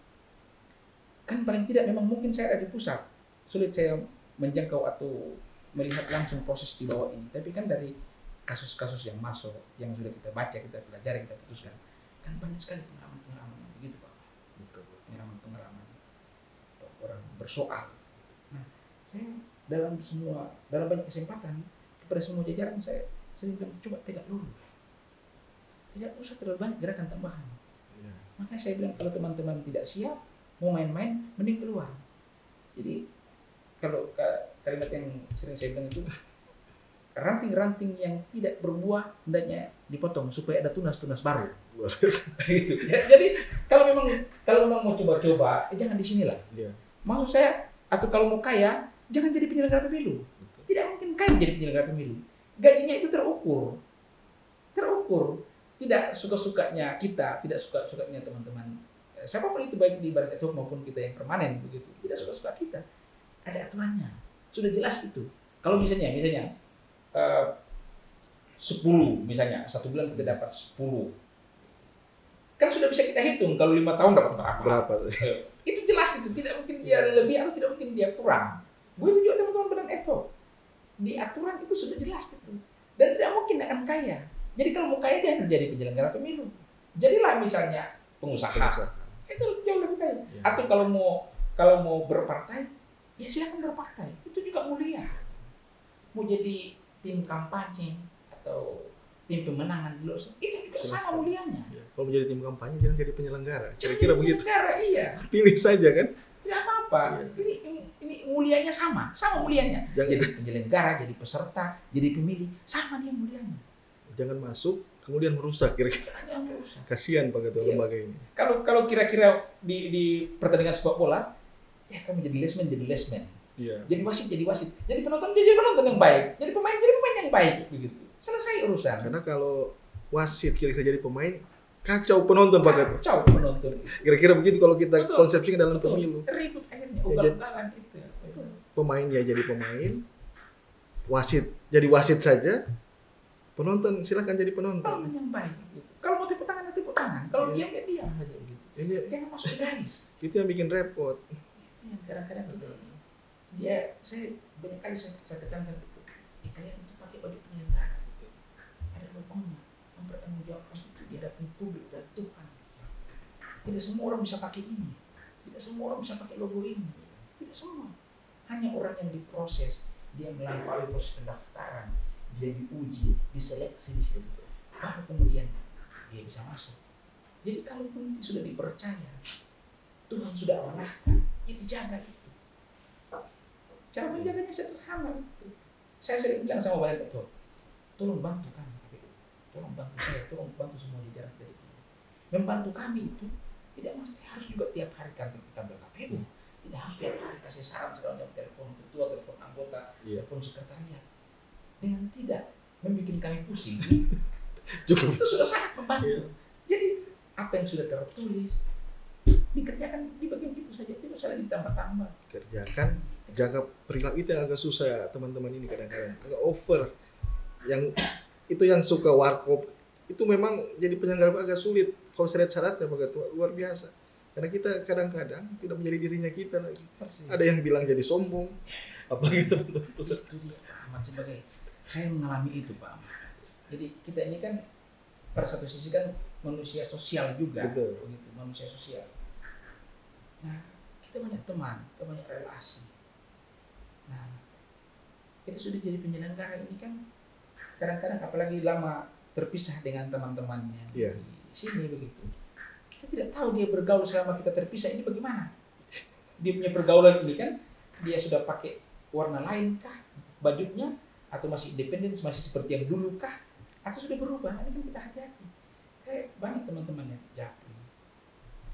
Kan paling tidak memang mungkin saya ada di pusat, sulit saya menjangkau atau melihat langsung proses di bawah ini. Tapi kan dari kasus-kasus yang masuk, yang sudah kita baca, kita pelajari, kita putuskan, kan banyak sekali pengalaman-pengalaman yang begitu Pak. Pengalaman-pengalaman orang bersoal. Nah, saya dalam semua, dalam banyak kesempatan kepada semua jajaran saya sering bilang coba tegak lurus. Tidak usah terlalu banyak gerakan tambahan. Ya. Makanya saya bilang kalau teman-teman tidak siap mau main-main, mending keluar. Jadi kalau kalimat yang sering saya bilang itu, ranting-ranting yang tidak berbuah hendaknya dipotong supaya ada tunas-tunas baru. Gitu. Ya, jadi kalau memang kalau memang mau coba-coba, eh, jangan di sinilah. Ya. Maksud saya, atau kalau mau kaya, jangan jadi penyelenggara pemilu. Betul. Tidak mungkin kaya jadi penyelenggara pemilu. Gajinya itu terukur, terukur. Tidak suka-sukanya kita, tidak suka-sukanya teman-teman. Siapapun itu, baik di badan ad hoc maupun kita yang permanen begitu, tidak suka-suka kita. Ada aturannya, sudah jelas itu. Kalau misalnya, misalnya uh, sepuluh, misalnya satu bulan kita dapat sepuluh, kan sudah bisa kita hitung kalau lima tahun dapat berapa. Berapa? Itu jelas itu, tidak mungkin dia lebih atau tidak mungkin dia kurang. Begitu juga teman-teman badan ad hoc, di aturan itu sudah jelas gitu. Dan tidak mungkin akan kaya. Jadi kalau mau kaya dia harus jadi penyelenggara pemilu. Jadilah misalnya pengusaha. pengusaha. Itu jauh lebih kaya. Ya. Atau kalau mau kalau mau berpartai, ya silakan berpartai. Itu juga mulia. Mau jadi tim kampanye atau tim pemenangan di luar, itu juga silakan. Sama mulianya. Ya. Kalau mau jadi tim kampanye jangan jadi penyelenggara. Kira-kira begitu. Penyelenggara, iya. Pilih saja kan. Tidak apa-apa. Ya. Ini, ini ini mulianya sama, sama mulianya. Jangan. Jadi penyelenggara, jadi peserta, jadi pemilih, sama dia mulianya. Jangan masuk kemudian merusak kira-kira. Kasihan Pak Ketua, iya. Lembaga ini. Kalau kalau kira-kira di di pertandingan sepak bola, ya kamu jadi lesman jadi lesman. Iya. Jadi wasit jadi wasit. Jadi penonton jadi penonton yang baik. Jadi pemain jadi pemain yang baik begitu. Selesai urusan. Karena kalau wasit kira-kira jadi pemain, kacau penonton Pak Ketua. Kacau penonton. Kira-kira begitu kalau kita konsepsinya dalam betul. Pemilu. Ribut akhirnya ugal-ugalan itu. Betul. Pemain ya jadi pemain. Wasit jadi wasit saja. Penonton silakan jadi penonton. Penonton yang baik. Gitu. Kalau mau tepuk tangan, tepuk tangan. Kalau yeah. diam, ya diam saja begitu. Yeah. Jangan masuk ke garis. Itu yang bikin repot. Itu yang kadang-kadang kita ini. Dia, saya banyak kali saya, saya tekankan itu. Ya, kalian itu pakai baju penyelenggara. Gitu. Ada logonya. Mempertanggungjawabkan itu di hadapan publik dan Tuhan. Tidak semua orang bisa pakai ini. Tidak semua orang bisa pakai logo ini. Tidak semua. Hanya orang yang diproses, dia melampaui proses pendaftaran. Dia diuji, diseleksi di situ, baru kemudian dia bisa masuk. Jadi kalau sudah dipercaya, Tuhan sudah arahkan, ya dijaga itu. Cara menjaganya sederhana itu. Saya sering bilang sama badan itu, tolong bantu kami, tolong bantu saya, tolong bantu semua jajaran dari ini. Membantu kami itu tidak mesti harus juga tiap hari kantor kantor K P U, tidak harus tiap hari kasih saran segala macam, telepon ketua, telepon anggota, yeah. telepon sekretariat. Dengan tidak membuat kami pusing, itu sudah sangat membantu. Iya. Jadi apa yang sudah tertulis dikerjakan di bagian itu saja, tidak usah lagi ditambah-tambah. Kerjakan, jaga perilaku itu yang agak susah ya, teman-teman ini kadang-kadang agak over. Yang itu yang suka warkop itu memang jadi penyelenggara agak sulit. Kalau syarat-syaratnya Pak Ketua luar biasa. Karena kita kadang-kadang tidak menjadi dirinya kita lagi. Persis. Ada yang bilang jadi sombong, apalagi teman-teman peserta. Amat sebagai saya mengalami itu Pak Ahmad. Jadi kita ini kan pada satu sisi kan manusia sosial juga, betul. Begitu, manusia sosial. Nah, kita banyak teman, kita banyak relasi. Nah, kita sudah jadi penyelenggara ini kan kadang-kadang apalagi lama terpisah dengan teman-temannya yeah. di sini begitu. Kita tidak tahu dia bergaul selama kita terpisah ini bagaimana. Dia punya pergaulan ini kan dia sudah pakai warna lain kah bajunya? Atau masih independen, masih seperti yang dulu kah? Atau sudah berubah? Ini kan kita hati-hati. Saya banyak teman-teman yang japri.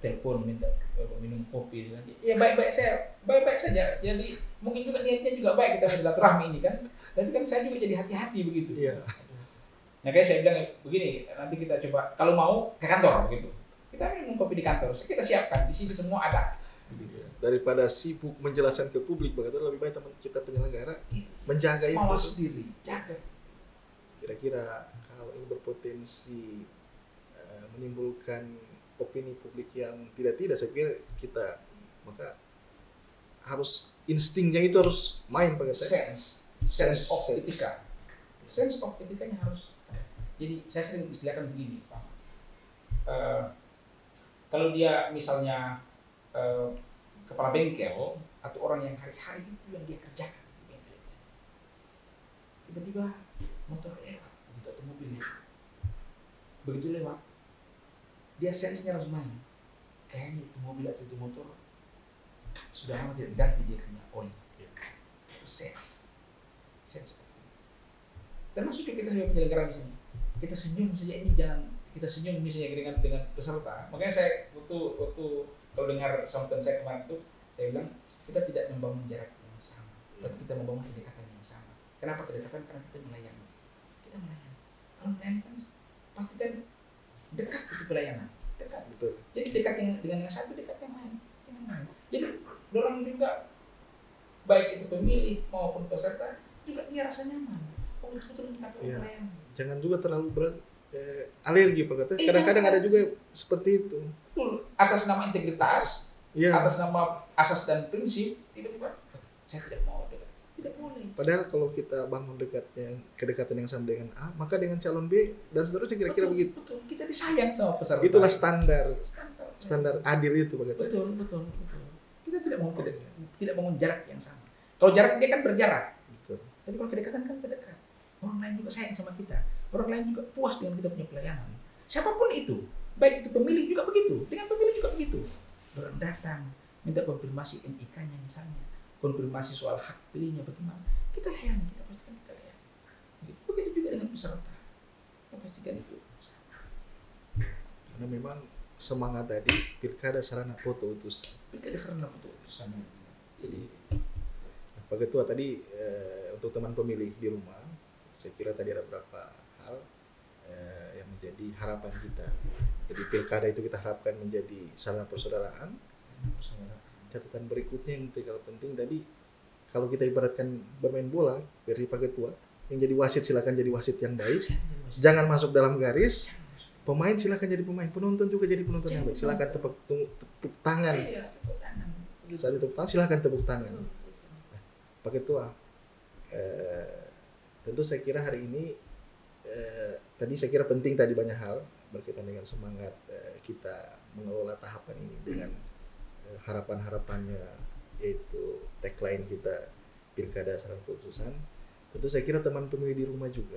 telepon minta Bapak minum kopi saja. Ya baik-baik saya, baik-baik saja. Jadi mungkin juga niatnya juga baik kita bersilaturahmi ini kan. Tapi kan saya juga jadi hati-hati begitu.
Iya.
Nah kayak saya bilang begini, nanti kita coba kalau mau ke kantor begitu. Kita minum kopi di kantor. Kita siapkan di sini semua ada.
Iya. Daripada sibuk menjelaskan ke publik, begitu lebih baik teman kita penyelenggara menjaga itu.
Mawas diri, jaga.
Kira-kira kalau ini berpotensi uh, menimbulkan opini publik yang tidak-tidak, saya kira kita maka harus instingnya itu harus main Pak Gata.
Sense, sense of etika, sense of etikanya harus. Jadi saya sering istilahkan begini, Pak. Uh, kalau dia misalnya uh, kepala bengkel atau orang yang hari-hari itu yang dia kerjakan di bengkelnya, tiba-tiba motor lewat, begitu atau mobil begitu lewat. Dia sense-nya langsung main. Kayaknya itu mobil atau itu motor sudah lama tidak diganti dia punya oli. Itu sense. Sense of it. Termasuk juga kita sebagai penyelenggara misalnya. Kita senyum saja ini jangan kita senyum misalnya dengan dengan peserta. Makanya saya waktu waktu kalau dengar sambutan saya kemarin itu saya bilang kita tidak membangun jarak yang sama, tapi kita membangun kedekatan yang sama. Kenapa kedekatan? Karena kita melayani. Kita melayani. Kalau melayani kan pasti kan dekat itu pelayanan, dekat.
Betul.
Jadi dekat dengan, dengan yang satu, dekat yang lain, yang lain. Jadi orang juga baik itu pemilih maupun peserta juga dia rasa nyaman. Oh betul-betul dekat dengan
Iya.
pelayanan.
Jangan juga terlalu berat eh, alergi Pak Gata.
Iya.
Kadang-kadang ada juga seperti itu.
Betul. Atas nama integritas,
Iya.
atas nama asas dan prinsip, tiba-tiba saya tidak mau dekat. Tidak boleh.
Padahal kalau kita bangun dekatnya kedekatan yang sama dengan A, maka dengan calon B dan seterusnya kira-kira
Betul,
begitu.
betul. Kita disayang sama peserta.
Itulah standar
standar.
standar adil itu Pak Gata.
Betul, betul, betul. Kita tidak mau kedek- tidak bangun jarak yang sama. Kalau jarak dia kan berjarak.
Betul.
Tapi kalau kedekatan kan terdekat. Orang lain juga sayang sama kita. Orang lain juga puas dengan kita punya pelayanan. Siapapun itu, baik itu pemilih juga begitu. Dengan pemilih juga begitu. Orang datang minta konfirmasi N I K-nya misalnya, konfirmasi soal hak pilihnya bagaimana, kita layani, kita pastikan kita layani. Begitu juga dengan peserta, kita pastikan itu.
Karena memang semangat tadi pilkada sarana foto utusan.
Pilkada sarana foto utusan. Jadi
Pak Ketua tadi eh, untuk teman pemilih di rumah, saya kira tadi ada beberapa hal eh, yang menjadi harapan kita. Jadi pilkada itu kita harapkan menjadi sarana persaudaraan. Catatan berikutnya yang tidak kalah penting tadi, kalau kita ibaratkan bermain bola versi Pak Ketua, yang jadi wasit silakan jadi wasit yang baik, jangan masuk dalam garis. Pemain silakan jadi pemain, penonton juga jadi penonton yang baik. Silakan tepuk, tepuk tangan.
Iya, tepuk tangan.
Saat tepuk tangan silakan tepuk tangan. Pak Ketua, eh, tentu saya kira hari ini eh, tadi saya kira penting tadi banyak hal berkaitan dengan semangat eh, kita mengelola tahapan ini dengan eh, harapan-harapannya yaitu tagline kita pilkada sarana kehususan. Tentu saya kira teman pemilih di rumah juga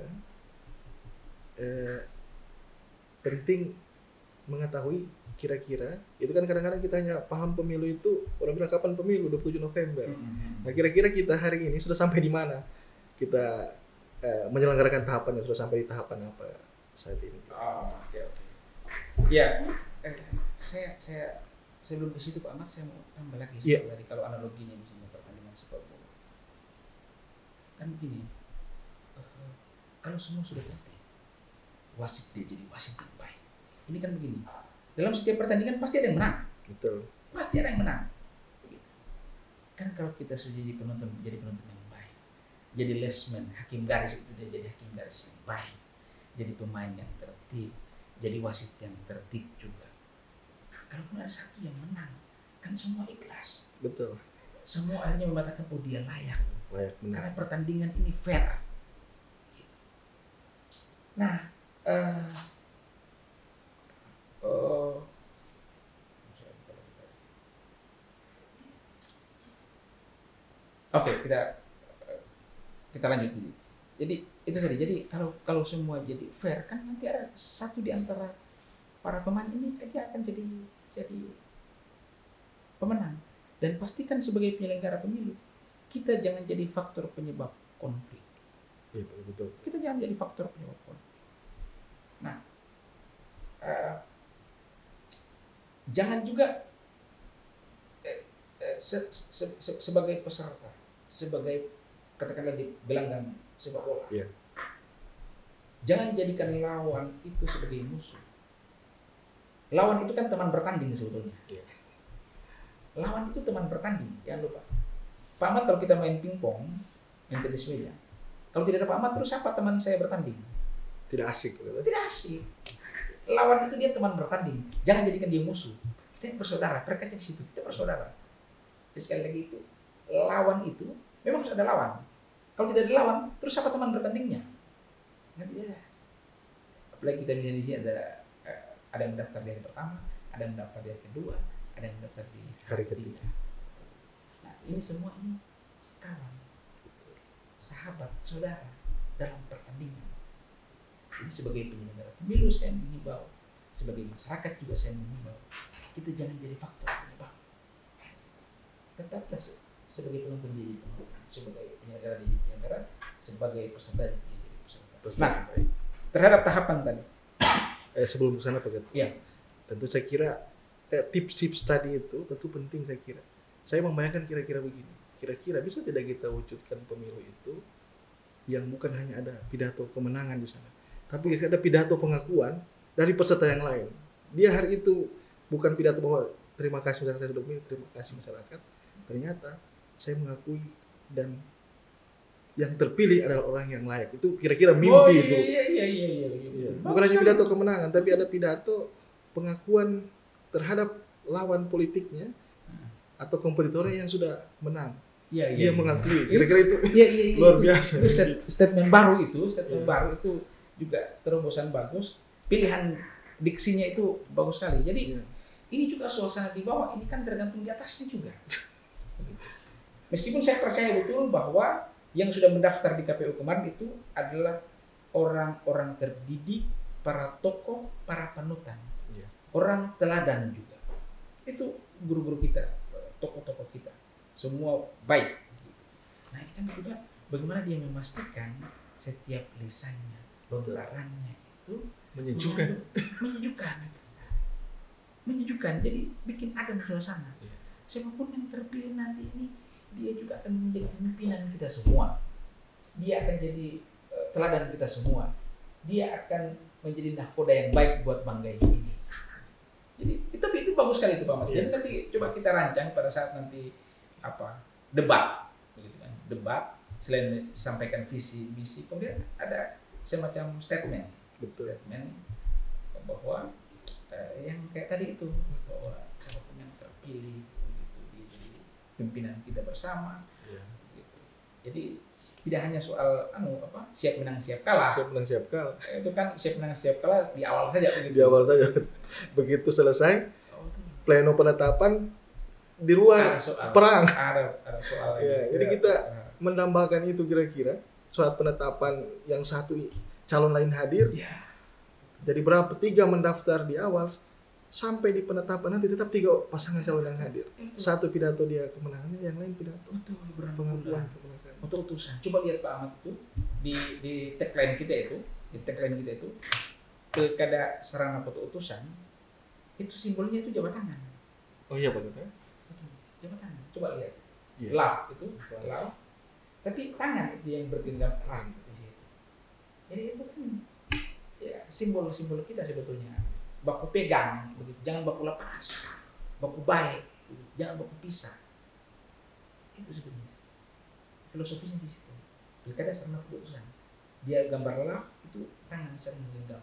eh, penting mengetahui kira-kira itu kan kadang-kadang kita hanya paham pemilu itu orang bilang kapan pemilu dua puluh tujuh November. Nah kira-kira kita hari ini sudah sampai di mana kita eh, menyelenggarakan tahapan yang sudah sampai di tahapan apa saat ini?
Oh, oke oke. Ya, eh, saya saya sebelum ke situ Pak Ahmad saya mau tambah lagi
Iya.
soal tadi kalau analoginya misalnya pertandingan sepak bola. Kan begini, eh, kalau semua sudah tertib, wasit dia jadi wasit yang baik. Ini kan begini, dalam setiap pertandingan pasti ada yang menang,
Betul.
pasti ada yang menang. Begitu. Kan kalau kita sudah jadi penonton, jadi penonton yang baik, jadi linesman, hakim garis itu dia jadi hakim garis yang baik, jadi pemain yang tertib, jadi wasit yang tertib juga. Kalaupun ada satu yang menang, kan semua ikhlas.
Betul.
Semua akhirnya mengatakan oh dia layak.
Layak menang.
Karena pertandingan ini fair. Nah, uh, uh, oke kita kita lanjut ini. Jadi itu tadi. Jadi kalau kalau semua jadi fair kan nanti ada satu di antara para pemain ini dia akan jadi jadi pemenang. Dan pastikan sebagai penyelenggara pemilu kita jangan jadi faktor penyebab konflik.
Betul, betul.
Kita jangan jadi faktor penyebab konflik. Nah, uh, jangan juga eh, eh, se, se, se, sebagai peserta, sebagai katakanlah di gelanggang sepak bola.
Iya.
Jangan jadikan lawan itu sebagai musuh. Lawan itu kan teman bertanding sebetulnya.
Iya.
Lawan itu teman bertanding, jangan lupa. Pak Ahmad kalau kita main pingpong, main tenis meja, kalau tidak ada Pak Ahmad terus siapa teman saya bertanding?
Tidak asik. Betul?
Tidak asik. Lawan itu dia teman bertanding, jangan jadikan dia musuh. Kita yang bersaudara, mereka di situ, kita bersaudara. Jadi sekali lagi itu, lawan itu memang harus ada lawan. Kalau tidak ada lawan, terus siapa teman bertandingnya? Nanti ada. Apalagi kita di sini ada ada yang mendaftar di hari pertama, ada yang mendaftar di hari kedua, ada yang mendaftar di
Hari ketiga.
Nah, ini semua ini kawan, sahabat, saudara dalam pertandingan. Ini sebagai penyelenggara pemilu saya mengimbau, sebagai masyarakat juga saya mengimbau, kita jangan jadi faktor penyebab. Tetaplah sebagai penonton jadi penonton, sebagai penyelenggara jadi penyelenggara, sebagai peserta jadi peserta. Nah, terhadap tahapan tadi.
Eh, sebelum ke sana Pak Ketua.
Iya.
Tentu saya kira eh, tips-tips tadi itu tentu penting saya kira. Saya membayangkan kira-kira begini. Kira-kira bisa tidak kita wujudkan pemilu itu yang bukan hanya ada pidato kemenangan di sana, tapi ada pidato pengakuan dari peserta yang lain. Dia hari itu bukan pidato bahwa terima kasih masyarakat saya sudah memilih, terima kasih masyarakat. Ternyata saya mengakui dan yang terpilih adalah orang yang layak. Itu kira-kira mimpi
oh, iya,
itu.
Iya iya iya iya. iya.
Bukan hanya pidato kemenangan, tapi ada pidato pengakuan terhadap lawan politiknya atau kompetitornya yang sudah menang.
Iya,
Dia
iya,
mengakui.
iya.
Kira-kira itu
Iya, iya, iya,
luar
itu,
biasa.
Itu stat- statement baru itu, statement
Iya.
baru itu juga terobosan bagus. Pilihan diksinya itu bagus sekali. Jadi
Iya.
ini juga suasana di bawah, ini kan tergantung di atasnya juga. Meskipun saya percaya betul bahwa yang sudah mendaftar di K P U kemarin itu adalah orang-orang terdidik, para tokoh, para panutan,
Iya.
orang teladan juga. Itu guru-guru kita, tokoh-tokoh kita, semua baik. Nah ini kan juga bagaimana dia memastikan setiap lisannya, lontarannya itu
Menyejukkan.
mengandung- menyejukkan, menyejukkan. Jadi bikin adem suasana.
Iya.
Siapapun yang terpilih nanti ini, dia juga akan menjadi pimpinan kita semua. Dia akan jadi uh, teladan kita semua. Dia akan menjadi nahkoda yang baik buat bangga ini. Jadi itu itu bagus sekali itu Pak Ahmad.
Iya.
Jadi nanti coba kita rancang pada saat nanti apa debat, begitu kan? Debat selain sampaikan visi misi, kemudian ada semacam statement,
Betul.
statement bahwa eh, yang kayak tadi itu bahwa siapapun yang terpilih begitu dia jadi pimpinan kita bersama.
Iya.
Gitu. Jadi tidak hanya soal anu apa siap menang siap kalah.
Siap menang siap kalah.
Itu kan siap menang siap kalah di awal saja begitu.
Di awal saja. Begitu selesai
Oh, itu.
pleno penetapan di luar
Ada soal
perang.
Ada, ada soal
Iya,
yang
jadi
tidak-
kita menambahkan itu kira-kira saat penetapan yang satu calon lain hadir.
Iya.
Jadi berapa tiga mendaftar di awal sampai di penetapan nanti tetap tiga pasangan calon yang hadir.
Itu.
Satu pidato dia kemenangannya, yang lain pidato
Betul
pengakuan
berangkulan.
kemenangan.
Untuk utusan. Coba lihat Pak Ahmad itu di di tagline kita itu, di tagline kita itu pilkada sarana foto utusan itu simbolnya itu jabat tangan.
Oh iya Pak Ketua.
Jabat tangan. Coba lihat.
Iya.
Love itu, love. Tapi tangan itu yang bergenggam erat di situ. Jadi itu kan ya simbol-simbol kita sebetulnya. Baku pegang, begitu. Jangan baku lepas. Baku baik, jangan baku pisah. Itu sebetulnya. Filosofinya di situ. Pilkada sarana keputusan. Dia gambar love itu tangan saling menggenggam.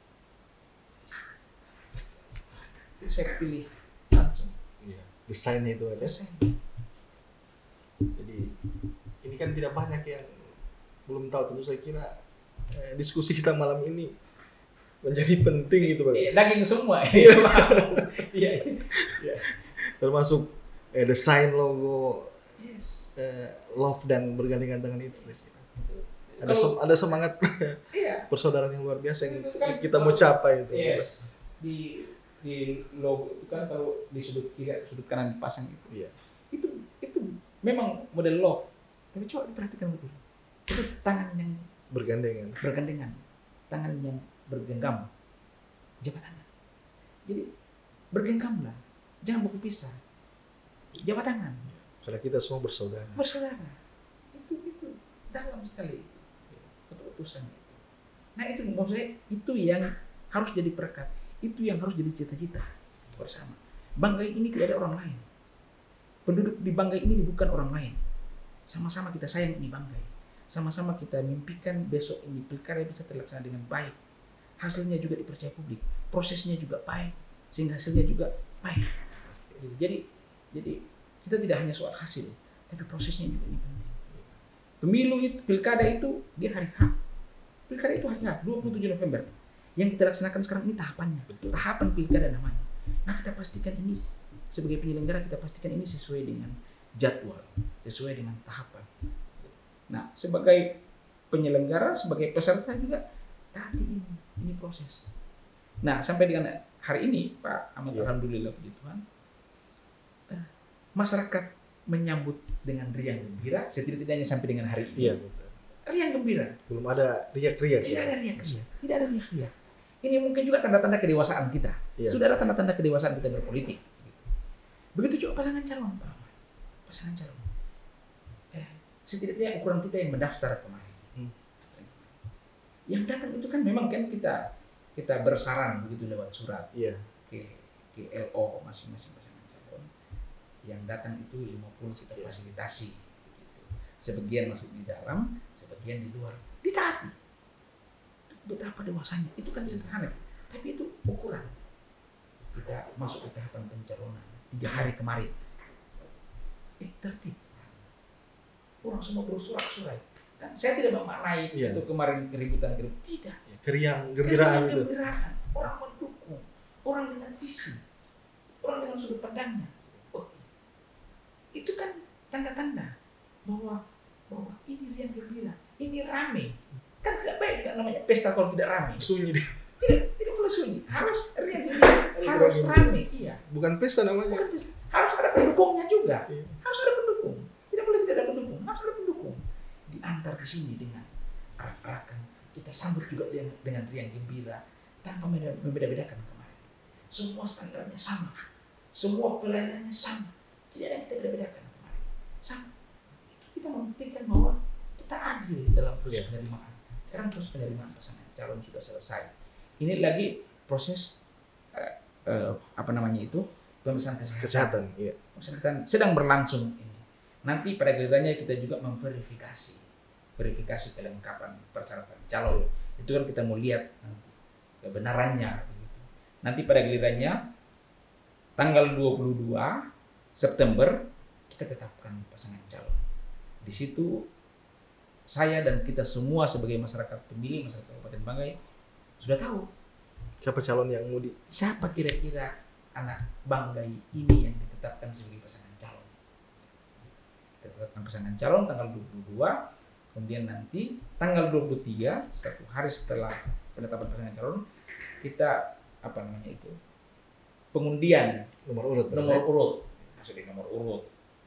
Itu saya pilih langsung.
Iya. Desainnya itu ada.
Desain.
Jadi ini kan tidak banyak yang belum tahu. Tentu saya kira eh, diskusi kita malam ini menjadi penting gitu Pak.
Eh, daging semua. Iya. Iya.
Termasuk eh, desain logo
Yes.
eh, love dan bergandengan tangan itu. Ada
Kalau-
sem- ada semangat
Iya.
persaudaraan yang luar biasa yang
Itu kan
kita mau
kalau-
capai itu.
Yes. Di di logo itu kan kalau di sudut kiri sudut kanan dipasang itu.
Iya.
Itu itu memang model love. Tapi coba diperhatikan betul. Itu tangan yang
Bergandengan.
bergandengan, tangan yang bergenggam, jabat tangan. Jadi bergenggamlah, Jangan pukul pisah. Jabat tangan.
Karena kita semua bersaudara.
Bersaudara. Itu itu dalam sekali keputusan itu. Nah itu maksud saya, itu yang harus jadi perekat. Itu yang harus jadi cita-cita bersama. Banggai ini tidak ada orang lain. Penduduk di Banggai ini bukan orang lain. Sama-sama kita sayang ini Banggai. Sama-sama kita mimpikan besok ini pilkada bisa terlaksana dengan baik. Hasilnya juga dipercaya publik. Prosesnya juga baik. Sehingga hasilnya juga baik. Jadi jadi kita tidak hanya soal hasil, tapi prosesnya juga ini penting. Pemilu itu, pilkada itu dia hari H. Pilkada itu hari H, dua puluh tujuh November. Yang kita laksanakan sekarang ini tahapannya.
Betul.
Tahapan pilkada namanya. Nah kita pastikan ini sebagai penyelenggara, kita pastikan ini sesuai dengan jadwal, sesuai dengan tahapan. Nah, sebagai penyelenggara, sebagai peserta juga taati ini, ini proses. Nah, sampai dengan hari ini, Pak Ahmad, ya. Alhamdulillah puji Tuhan, masyarakat menyambut dengan riang gembira, setidak-tidaknya sampai dengan hari ini.
Iya, betul.
Riang gembira.
Belum ada riak-riak.
Tidak ada riak-riak. Tidak ada riak-riak. Ini mungkin juga tanda-tanda kedewasaan kita.
Ya.
Sudah ada tanda-tanda kedewasaan kita berpolitik. Begitu juga pasangan calon, Pak Ahmad. Pasangan calon. Eh, setidaknya ukuran kita yang mendaftar kemarin. Hmm. Yang datang itu kan memang kan kita kita bersaran begitu lewat surat
Iya.
ke ke L O masing-masing pasangan calon. Yang datang itu lima puluh kita
Iya.
fasilitasi. Begitu. Sebagian masuk di dalam, sebagian di luar. Ditaati. Betapa dewasanya. Itu kan sederhana. Tapi itu ukuran. Kita masuk ke tahapan pencalonan. Tiga hari kemarin. Eh, tertib. Orang semua bersorak-sorai. Kan saya tidak memaknai
Iya.
itu kemarin keributan-keributan. Tidak.
Keriang gembiraan itu.
Kegembiraan. Orang mendukung. Orang dengan visi. Orang dengan sudut pandangnya. Oh, itu kan tanda-tanda bahwa bahwa ini riang gembira. Ini rame. Kan tidak baik kan namanya pesta kalau tidak rame.
Sunyi.
Tidak, tidak boleh sunyi. Harus riang gembira. Harus rame. Iya.
Bukan pesta namanya.
Bukan pesta. Harus ada pendukungnya juga.
Iya.
Harus ada pendukung. Tidak boleh tidak ada pendukung. Harus ada pendukung. Diantar di sini dengan arak-arakan. Kita sambut juga dengan, dengan riang gembira tanpa membeda-bedakan kemarin. Semua standarnya sama. Semua pelayanannya sama. Tidak ada yang kita beda-bedakan kemarin. Sama. Itu kita membuktikan bahwa kita adil dalam proses penerimaan. Sekarang proses penerimaan pasangan calon sudah selesai. Ini lagi proses uh, uh, apa namanya itu pemeriksaan kesehatan.
Kesehatan, iya.
Kesehatan sedang berlangsung ini. Nanti pada gilirannya kita juga memverifikasi, verifikasi kelengkapan persyaratan calon. Iya. Itu kan kita mau lihat nanti kebenarannya. Begitu. Nanti pada gilirannya tanggal dua puluh dua September kita tetapkan pasangan calon. Di situ saya dan kita semua sebagai masyarakat pemilih, masyarakat Kabupaten Banggai sudah tahu
Siapa calon yang mau di...
siapa kira-kira anak Banggai ini yang ditetapkan sebagai pasangan calon. Kita tetapkan pasangan calon tanggal dua puluh dua, kemudian nanti tanggal dua puluh tiga, satu hari setelah penetapan pasangan calon, kita apa namanya itu pengundian
Nomor urut.
nomor urut, maksudnya nomor urut.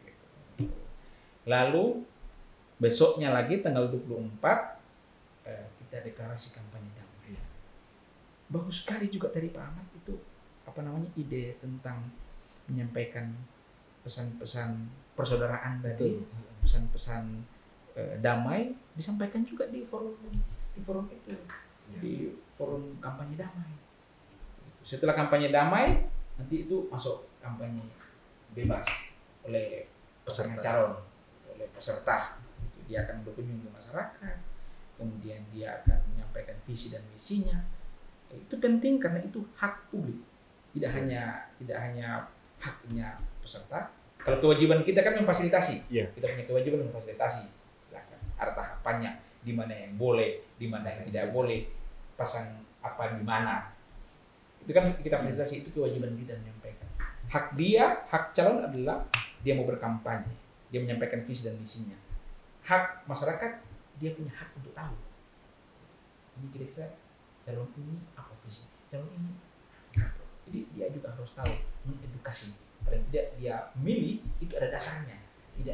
Lalu besoknya lagi tanggal dua puluh empat eh, kita deklarasi kampanye damai. Bagus sekali juga tadi Pak Ahmad itu apa namanya ide tentang menyampaikan pesan-pesan persaudaraan tadi, pesan-pesan eh, damai disampaikan juga di forum di forum itu, ya. Di forum kampanye damai. Setelah kampanye damai nanti itu masuk kampanye bebas oleh pasangan calon, oleh peserta. Dia akan berkunjung ke masyarakat, kemudian dia akan menyampaikan visi dan misinya. Itu penting karena itu hak publik, tidak hanya tidak hanya haknya peserta. Kalau kewajiban kita kan memfasilitasi, yeah. Kita punya kewajiban memfasilitasi. Silakan. Ada tahapannya, di mana yang boleh, di mana yang tidak boleh, pasang apa di mana. Itu kan kita fasilitasi, itu kewajiban kita menyampaikan. Hak dia, hak calon adalah dia mau berkampanye, dia menyampaikan visi dan misinya. Hak masyarakat, dia punya hak untuk tahu. Ini kira-kira calon ini apa visi, calon ini. Jadi dia juga harus tahu, mengedukasi. Paling tidak dia milih itu ada dasarnya. Tidak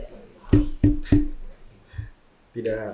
tidak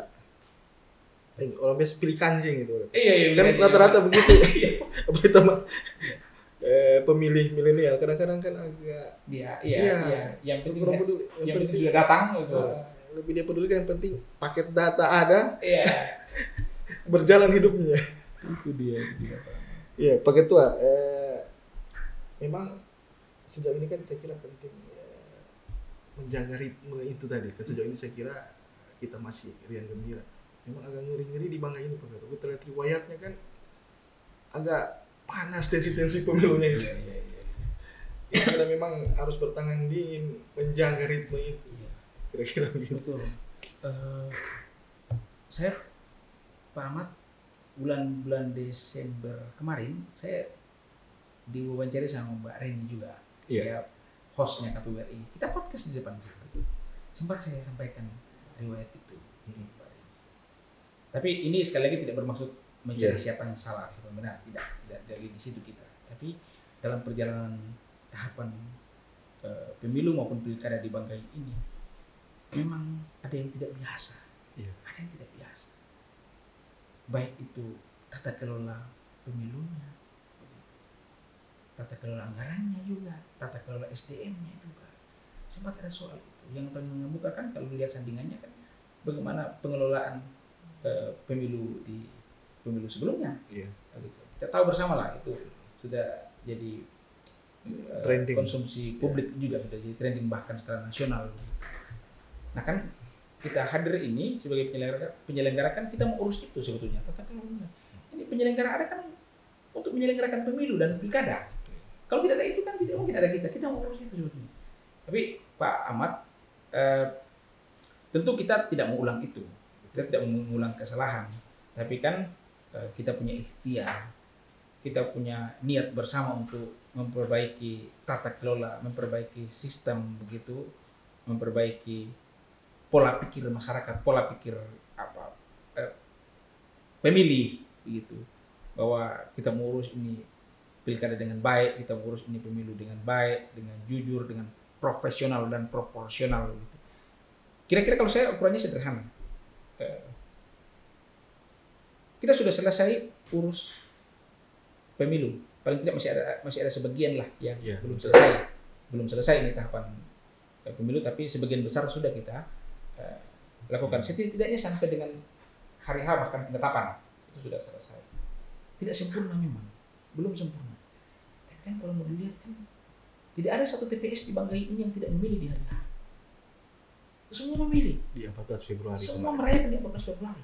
orang biasa pilih kancing gitu.
Iya, iya,
kan
iya,
rata-rata
iya.
begitu. Berita mah eh, pemilih milenial kadang-kadang kan agak
Dia, iya,
Iya.
iya. Yang penting,
kurang peduli.
yang
Yang
penting
penting
sudah datang gitu.
ah, lebih dia peduli yang penting paket data ada,
Iya.
berjalan hidupnya.
Itu dia, itu dia. Pak.
Iya, Pak Ketua. Eh, memang sejauh ini kan saya kira penting eh, menjaga ritme itu tadi. Kan sejauh ini saya kira kita masih riang gembira. Memang agak ngeri-ngeri di Bangka ini Pak Ketua. Kita lihat riwayatnya kan agak panas tensi-tensi pemilunya itu.
Iya, iya, iya.
Kita memang harus bertangan dingin menjaga ritme itu.
Iya.
Kira-kira begitu.
Betul. Eh, saya Pak Ahmad bulan-bulan Desember kemarin saya diwawancara sama Mbak Reni juga,
Iya.
dia hostnya K P U R I. Kita podcast di depan situ. Sempat saya sampaikan riwayat itu.
Hmm.
Mbak Reni. Tapi ini sekali lagi tidak bermaksud mencari
Iya.
siapa yang salah, siapa yang benar, tidak, tidak dari di situ kita. Tapi dalam perjalanan tahapan eh, pemilu maupun pilkada di Bangka ini, memang ada yang tidak biasa,
Iya.
ada yang tidak biasa. Baik itu tata kelola pemilunya, tata kelola anggarannya juga, tata kelola S D M-nya juga. Sempat ada soal itu. Yang paling mengemukakan kalau melihat sandingannya kan, bagaimana pengelolaan eh, pemilu di pemilu sebelumnya.
Iya.
Gitu. Kita tahu bersama lah itu sudah jadi eh,
Trending.
konsumsi publik juga sudah jadi trending bahkan skala nasional. Nah kan kita hadir ini sebagai penyelenggara, penyelenggara kan kita mau urus itu sebetulnya tata kelolanya. Ini penyelenggara ada kan untuk menyelenggarakan pemilu dan pilkada. Kalau tidak ada itu kan tidak mungkin ada kita. Kita mau urus itu sebetulnya. Tapi Pak Ahmad, eh, tentu kita tidak mengulang itu. Kita tidak mengulang kesalahan. Tapi kan eh, kita punya ikhtiar, kita punya niat bersama untuk memperbaiki tata kelola, memperbaiki sistem begitu, memperbaiki pola pikir masyarakat, pola pikir apa eh, pemilih begitu, bahwa kita mengurus ini pilkada dengan baik, kita mengurus ini pemilu dengan baik, dengan jujur, dengan profesional dan proporsional gitu. Kira-kira kalau saya ukurannya sederhana, eh, kita sudah selesai urus pemilu, paling tidak masih ada masih ada sebagian lah yang
Iya.
belum selesai, belum selesai ini tahapan eh, pemilu, tapi sebagian besar sudah kita eh, lakukan. Setidaknya sampai dengan hari H bahkan penetapan itu sudah selesai. Tidak sempurna memang, belum sempurna. Tapi kan kalau mau dilihat kan tidak ada satu T P S di Bangka ini yang tidak memilih di hari H. Semua memilih.
Di empat belas Februari
Semua
kemarin.
merayakan di empat belas Februari.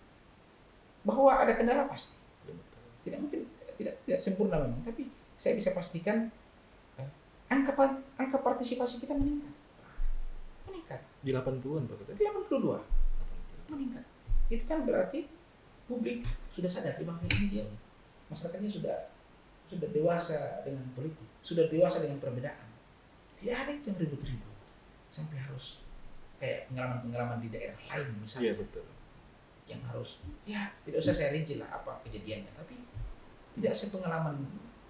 Bahwa ada kendala pasti.
Iya, betul.
Tidak mungkin tidak tidak sempurna memang, tapi saya bisa pastikan eh, angka pa- angka partisipasi kita meningkat. Meningkat.
Di delapan puluhan Pak Ketua.
delapan puluh dua meningkat. Itu kan berarti publik sudah sadar di Bangka ini dia masyarakatnya sudah sudah dewasa dengan politik, sudah dewasa dengan perbedaan. Tidak ada itu yang ribut-ribut sampai harus kayak pengalaman-pengalaman di daerah lain misalnya,
Iya betul.
yang harus ya tidak usah saya rinci lah apa kejadiannya, tapi tidak sepengalaman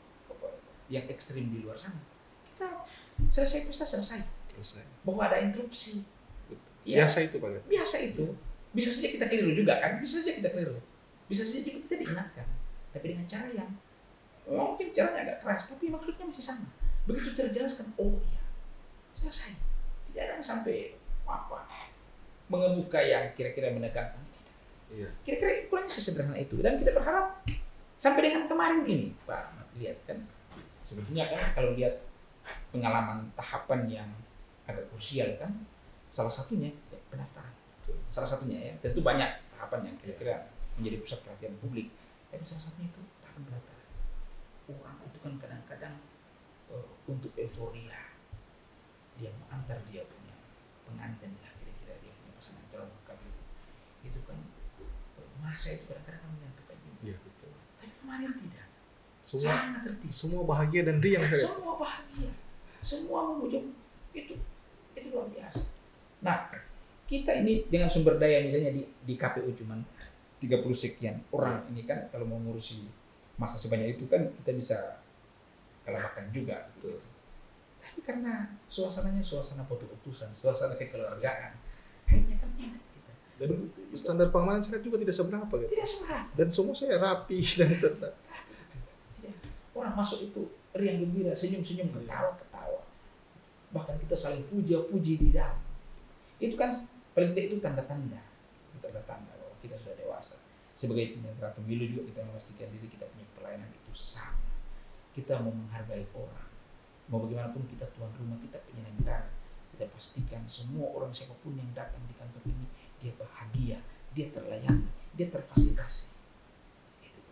yang ekstrim di luar sana. Kita selesai pesta selesai,
Selesai.
bahwa ada interupsi.
Betul.
Ya.
Biasa itu Pak Ketua.
Biasa itu. Bisa saja kita keliru juga kan, bisa saja kita keliru. Bisa saja juga kita diingatkan. Tapi dengan cara yang mungkin caranya agak keras, tapi maksudnya masih sama. Begitu terjelaskan, oh iya, selesai. Tidak ada yang sampai apa mengemuka yang kira-kira menegangkan. Tidak.
Iya.
Kira-kira kurangnya sesederhana itu. Dan kita berharap sampai dengan kemarin ini, Pak Ahmad, lihat kan. Sebetulnya kan kalau lihat pengalaman tahapan yang agak krusial kan, salah satunya ya, pendaftaran. Salah satunya ya, tentu banyak tahapan yang kira-kira menjadi pusat perhatian publik, tapi salah satunya itu tahapan pendaftaran. Orang itu kan kadang-kadang uh, untuk euforia dia mengantar dia punya pengantin lah, kira-kira dia punya pasangan calon K P U, itu kan uh, masa itu kadang-kadang kan menentukan juga.
Iya betul.
Tapi kemarin tidak,
Semua
sangat tertib,
semua bahagia dan riang saya.
semua bahagia, semua memuja, itu itu luar biasa. Nah, kita ini dengan sumber daya misalnya di, di K P U cuman tiga puluh sekian orang ini kan, kalau mau ngurusi masa sebanyak itu kan kita bisa kalahkan juga gitu. Tapi karena suasananya suasana foto-utusan, suasana kekeluargaan, akhirnya kan enak kita.
Dan standar pengamanan saya juga tidak seberapa gitu.
Tidak seberapa.
Dan semua saya rapi dan tetap.
Tidak. orang masuk itu riang gembira, senyum-senyum, ketawa-ketawa. Bahkan kita saling puja-puji di dalam. Itu kan paling tidak itu tanda-tanda, tanda-tanda bahwa kita sudah dewasa. Sebagai penyelenggara pemilu juga kita memastikan diri kita punya pelayanan itu sama. Kita mau menghargai orang. Mau bagaimanapun kita tuan rumah, kita penyelenggara. Kita pastikan semua orang siapapun yang datang di kantor ini, dia bahagia, dia terlayani, dia terfasilitasi. Itu.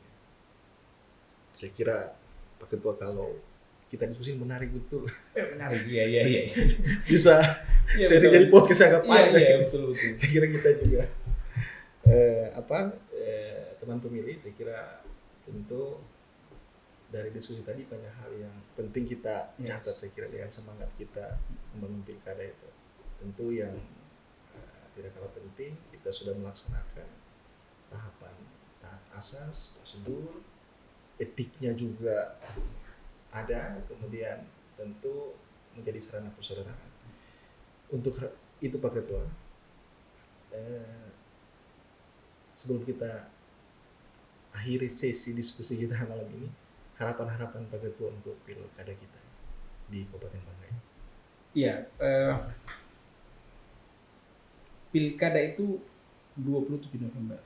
Saya kira Pak Ketua kalau kita diskusi menarik betul.
Menarik, iya iya iya.
Bisa
Ya,
sesi jadi podcast agak panjang.
Iya, iya betul betul.
Saya kira kita juga eh, apa eh, teman pemilih, saya kira tentu dari diskusi tadi banyak hal yang penting kita catat. Yes. Saya kira dengan semangat kita membangun pilkada itu. Tentu yang uh, tidak kalah penting, kita sudah melaksanakan tahapan tahap asas, prosedur, etiknya juga ada, kemudian tentu menjadi sarana persaudaraan. Untuk itu Pak Ketua, eh, sebelum kita akhiri sesi diskusi kita malam ini, harapan-harapan Pak Ketua untuk pilkada kita di Kabupaten Banggai.
Iya, eh, pilkada itu dua puluh tujuh November.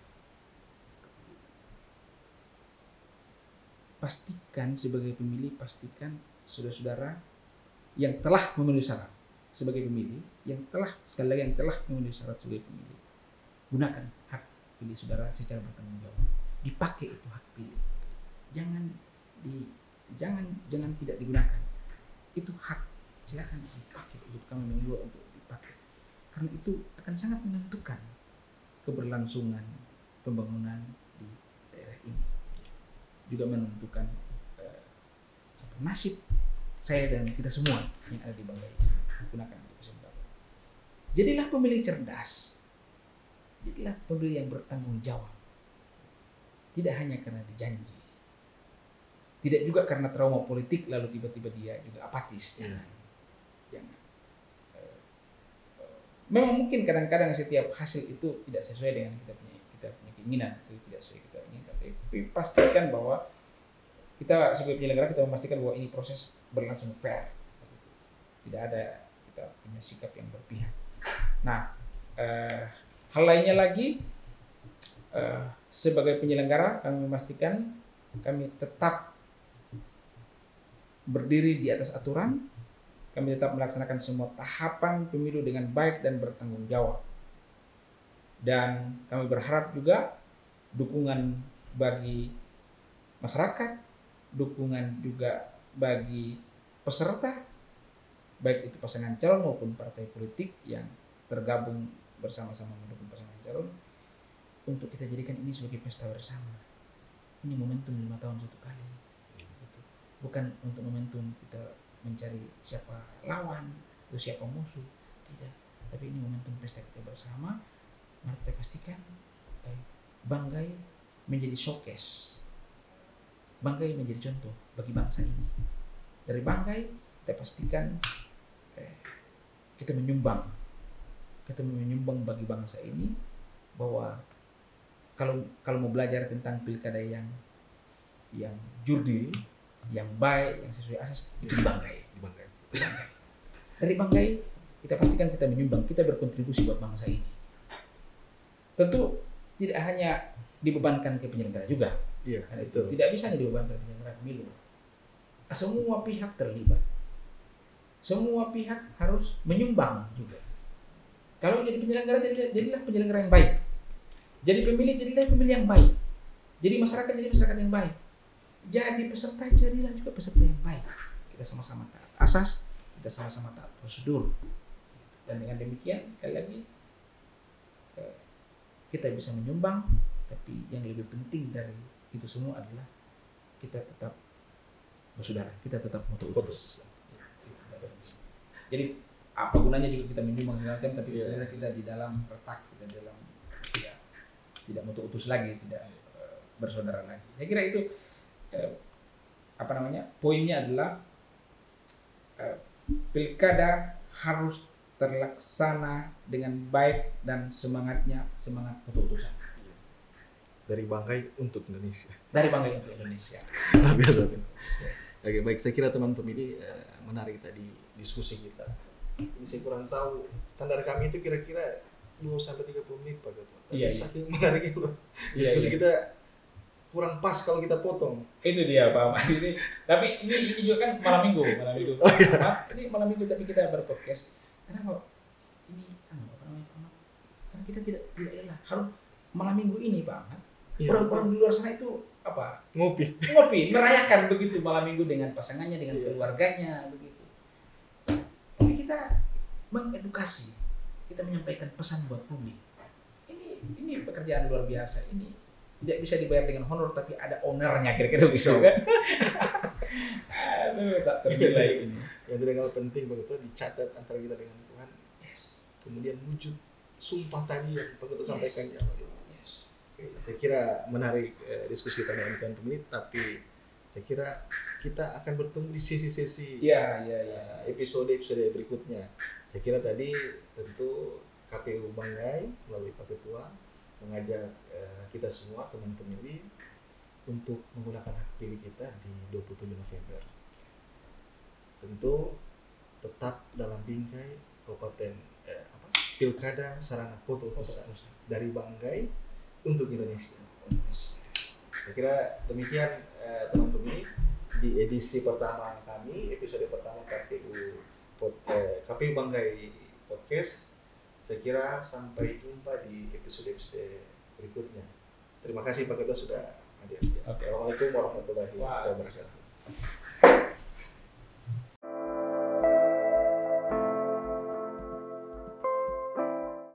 Pastikan sebagai pemilih, pastikan saudara-saudara yang telah memenuhi syarat sebagai pemilih, yang telah, sekali lagi yang telah memenuhi syarat sebagai pemilih, gunakan hak pilih saudara secara bertanggung jawab. Dipakai itu hak pilih. Jangan di jangan jangan tidak digunakan. Itu hak, silakan dipakai. Untuk kami mengimbau untuk dipakai, karena itu akan sangat menentukan keberlangsungan pembangunan di daerah ini, juga menentukan eh, nasib saya dan kita semua yang ada di Banggai. Gunakan untuk kesempatan. Jadilah pemilih cerdas, jadilah pemilih yang bertanggung jawab, tidak hanya karena dijanji, tidak juga karena trauma politik lalu tiba-tiba dia juga apatis. Jangan, hmm. jangan. Memang mungkin kadang-kadang setiap hasil itu tidak sesuai dengan kita punya kita punya keinginan, itu tidak sesuai kita inginkan. Tapi pastikan bahwa kita sebagai penyelenggara kita memastikan bahwa ini proses berlangsung fair. Tidak ada kita punya sikap yang berpihak. Nah, eh, hal lainnya lagi, eh, sebagai penyelenggara kami memastikan kami tetap berdiri di atas aturan, kami tetap melaksanakan semua tahapan pemilu dengan baik dan bertanggung jawab. Dan kami berharap juga dukungan bagi masyarakat, dukungan juga bagi peserta, baik itu pasangan calon maupun partai politik yang tergabung bersama-sama mendukung pasangan calon, untuk kita jadikan ini sebagai pesta bersama. Ini momentum lima tahun satu kali. Bukan untuk momentum kita mencari siapa lawan atau siapa musuh, tidak. Tapi ini momentum pesta kita bersama. Mari kita pastikan eh, Banggai menjadi showcase, Banggai menjadi contoh bagi bangsa ini. Dari Banggai kita pastikan eh, kita menyumbang, kita menyumbang bagi bangsa ini bahwa kalau kalau mau belajar tentang pilkada yang yang jurdil, yang baik, yang sesuai asas, itu di Banggai.
Di Banggai.
Dari Banggai kita pastikan kita menyumbang, kita berkontribusi buat bangsa ini. Tentu tidak hanya dibebankan ke penyelenggara juga.
Iya,
karena itu tidak bisa hanya dibebankan ke penyelenggara pemilu. Semua pihak terlibat. Semua pihak harus menyumbang juga. Kalau jadi penyelenggara, jadilah, jadilah penyelenggara yang baik. Jadi pemilih, jadilah pemilih yang baik. Jadi masyarakat, jadi masyarakat yang baik. Jadi peserta, jadilah juga peserta yang baik. Kita sama-sama taat asas, kita sama-sama taat prosedur. Dan dengan demikian, sekali lagi, kita bisa menyumbang, tapi yang lebih penting dari itu semua adalah kita tetap bersaudara, kita tetap mutu utus. Jadi apa gunanya juga kita menyumbang segala macam, tapi yeah. kita, kita di dalam retak, kita di dalam ya, tidak mutu utus lagi, tidak uh, bersaudara lagi. Saya kira itu uh, apa namanya poinnya adalah uh, pilkada harus terlaksana dengan baik dan semangatnya semangat mutu utusan.
dari Banggai untuk Indonesia.
Dari Banggai untuk Indonesia.
Luar biasa. Oke, baik. Saya kira teman pemilih eh, menarik tadi diskusi kita. Ini saya kurang tahu standar kami itu kira-kira dua sampai tiga puluh menit Pak Ketua. Tapi
Iya,
saking menariknya loh.
Iya,
Diskusi
iya.
kita kurang pas kalau kita potong.
Itu dia Pak Ahmad ini. Tapi ini, ini juga kan malam minggu, malam minggu.
Oh, iya.
Ahmad, ini malam minggu tapi kita berpodcast. Kenapa? Ini anu, apa namanya Pak Ahmad? Karena kita tidak tidak lelah. Harus malam minggu ini Pak Ahmad.
Iya.
Orang-orang di luar sana itu apa?
Ngopi.
Ngopi, merayakan begitu malam minggu dengan pasangannya, dengan
Iya.
keluarganya begitu. Tapi kita mengedukasi, kita menyampaikan pesan buat publik. Ini ini pekerjaan luar biasa. Ini tidak bisa dibayar dengan honor tapi ada ownernya kira-kira bisa kan? Aduh, tak ternilai ini.
Yang tidak kalah penting Pak Ketua dicatat antara kita dengan Tuhan.
Yes.
Kemudian wujud sumpah tadi yang Pak Ketua
Yes.
sampaikan ya Pak Ketua.
Yes.
Oke, saya kira menarik eh, diskusi kita dengan teman pemilih, tapi saya kira kita akan bertemu di sesi-sesi
Iya, iya, iya.
eh, episode-episode berikutnya. Saya kira tadi tentu K P U Banggai melalui Pak Ketua mengajak eh, kita semua teman pemilih untuk menggunakan hak pilih kita di dua puluh tujuh November. Tentu tetap dalam bingkai Kabupaten eh, apa? Pilkada Sarana Foto Pusat dari Banggai untuk Indonesia. Saya kira demikian eh, teman pemilih di edisi pertama kami, episode pertama K P U Pod, eh, K P U Banggai Podcast. Saya kira sampai jumpa di episode-episode berikutnya. Terima kasih Pak Ketua sudah hadir.
Oke.
Assalamualaikum warahmatullahi
Wah.
wabarakatuh.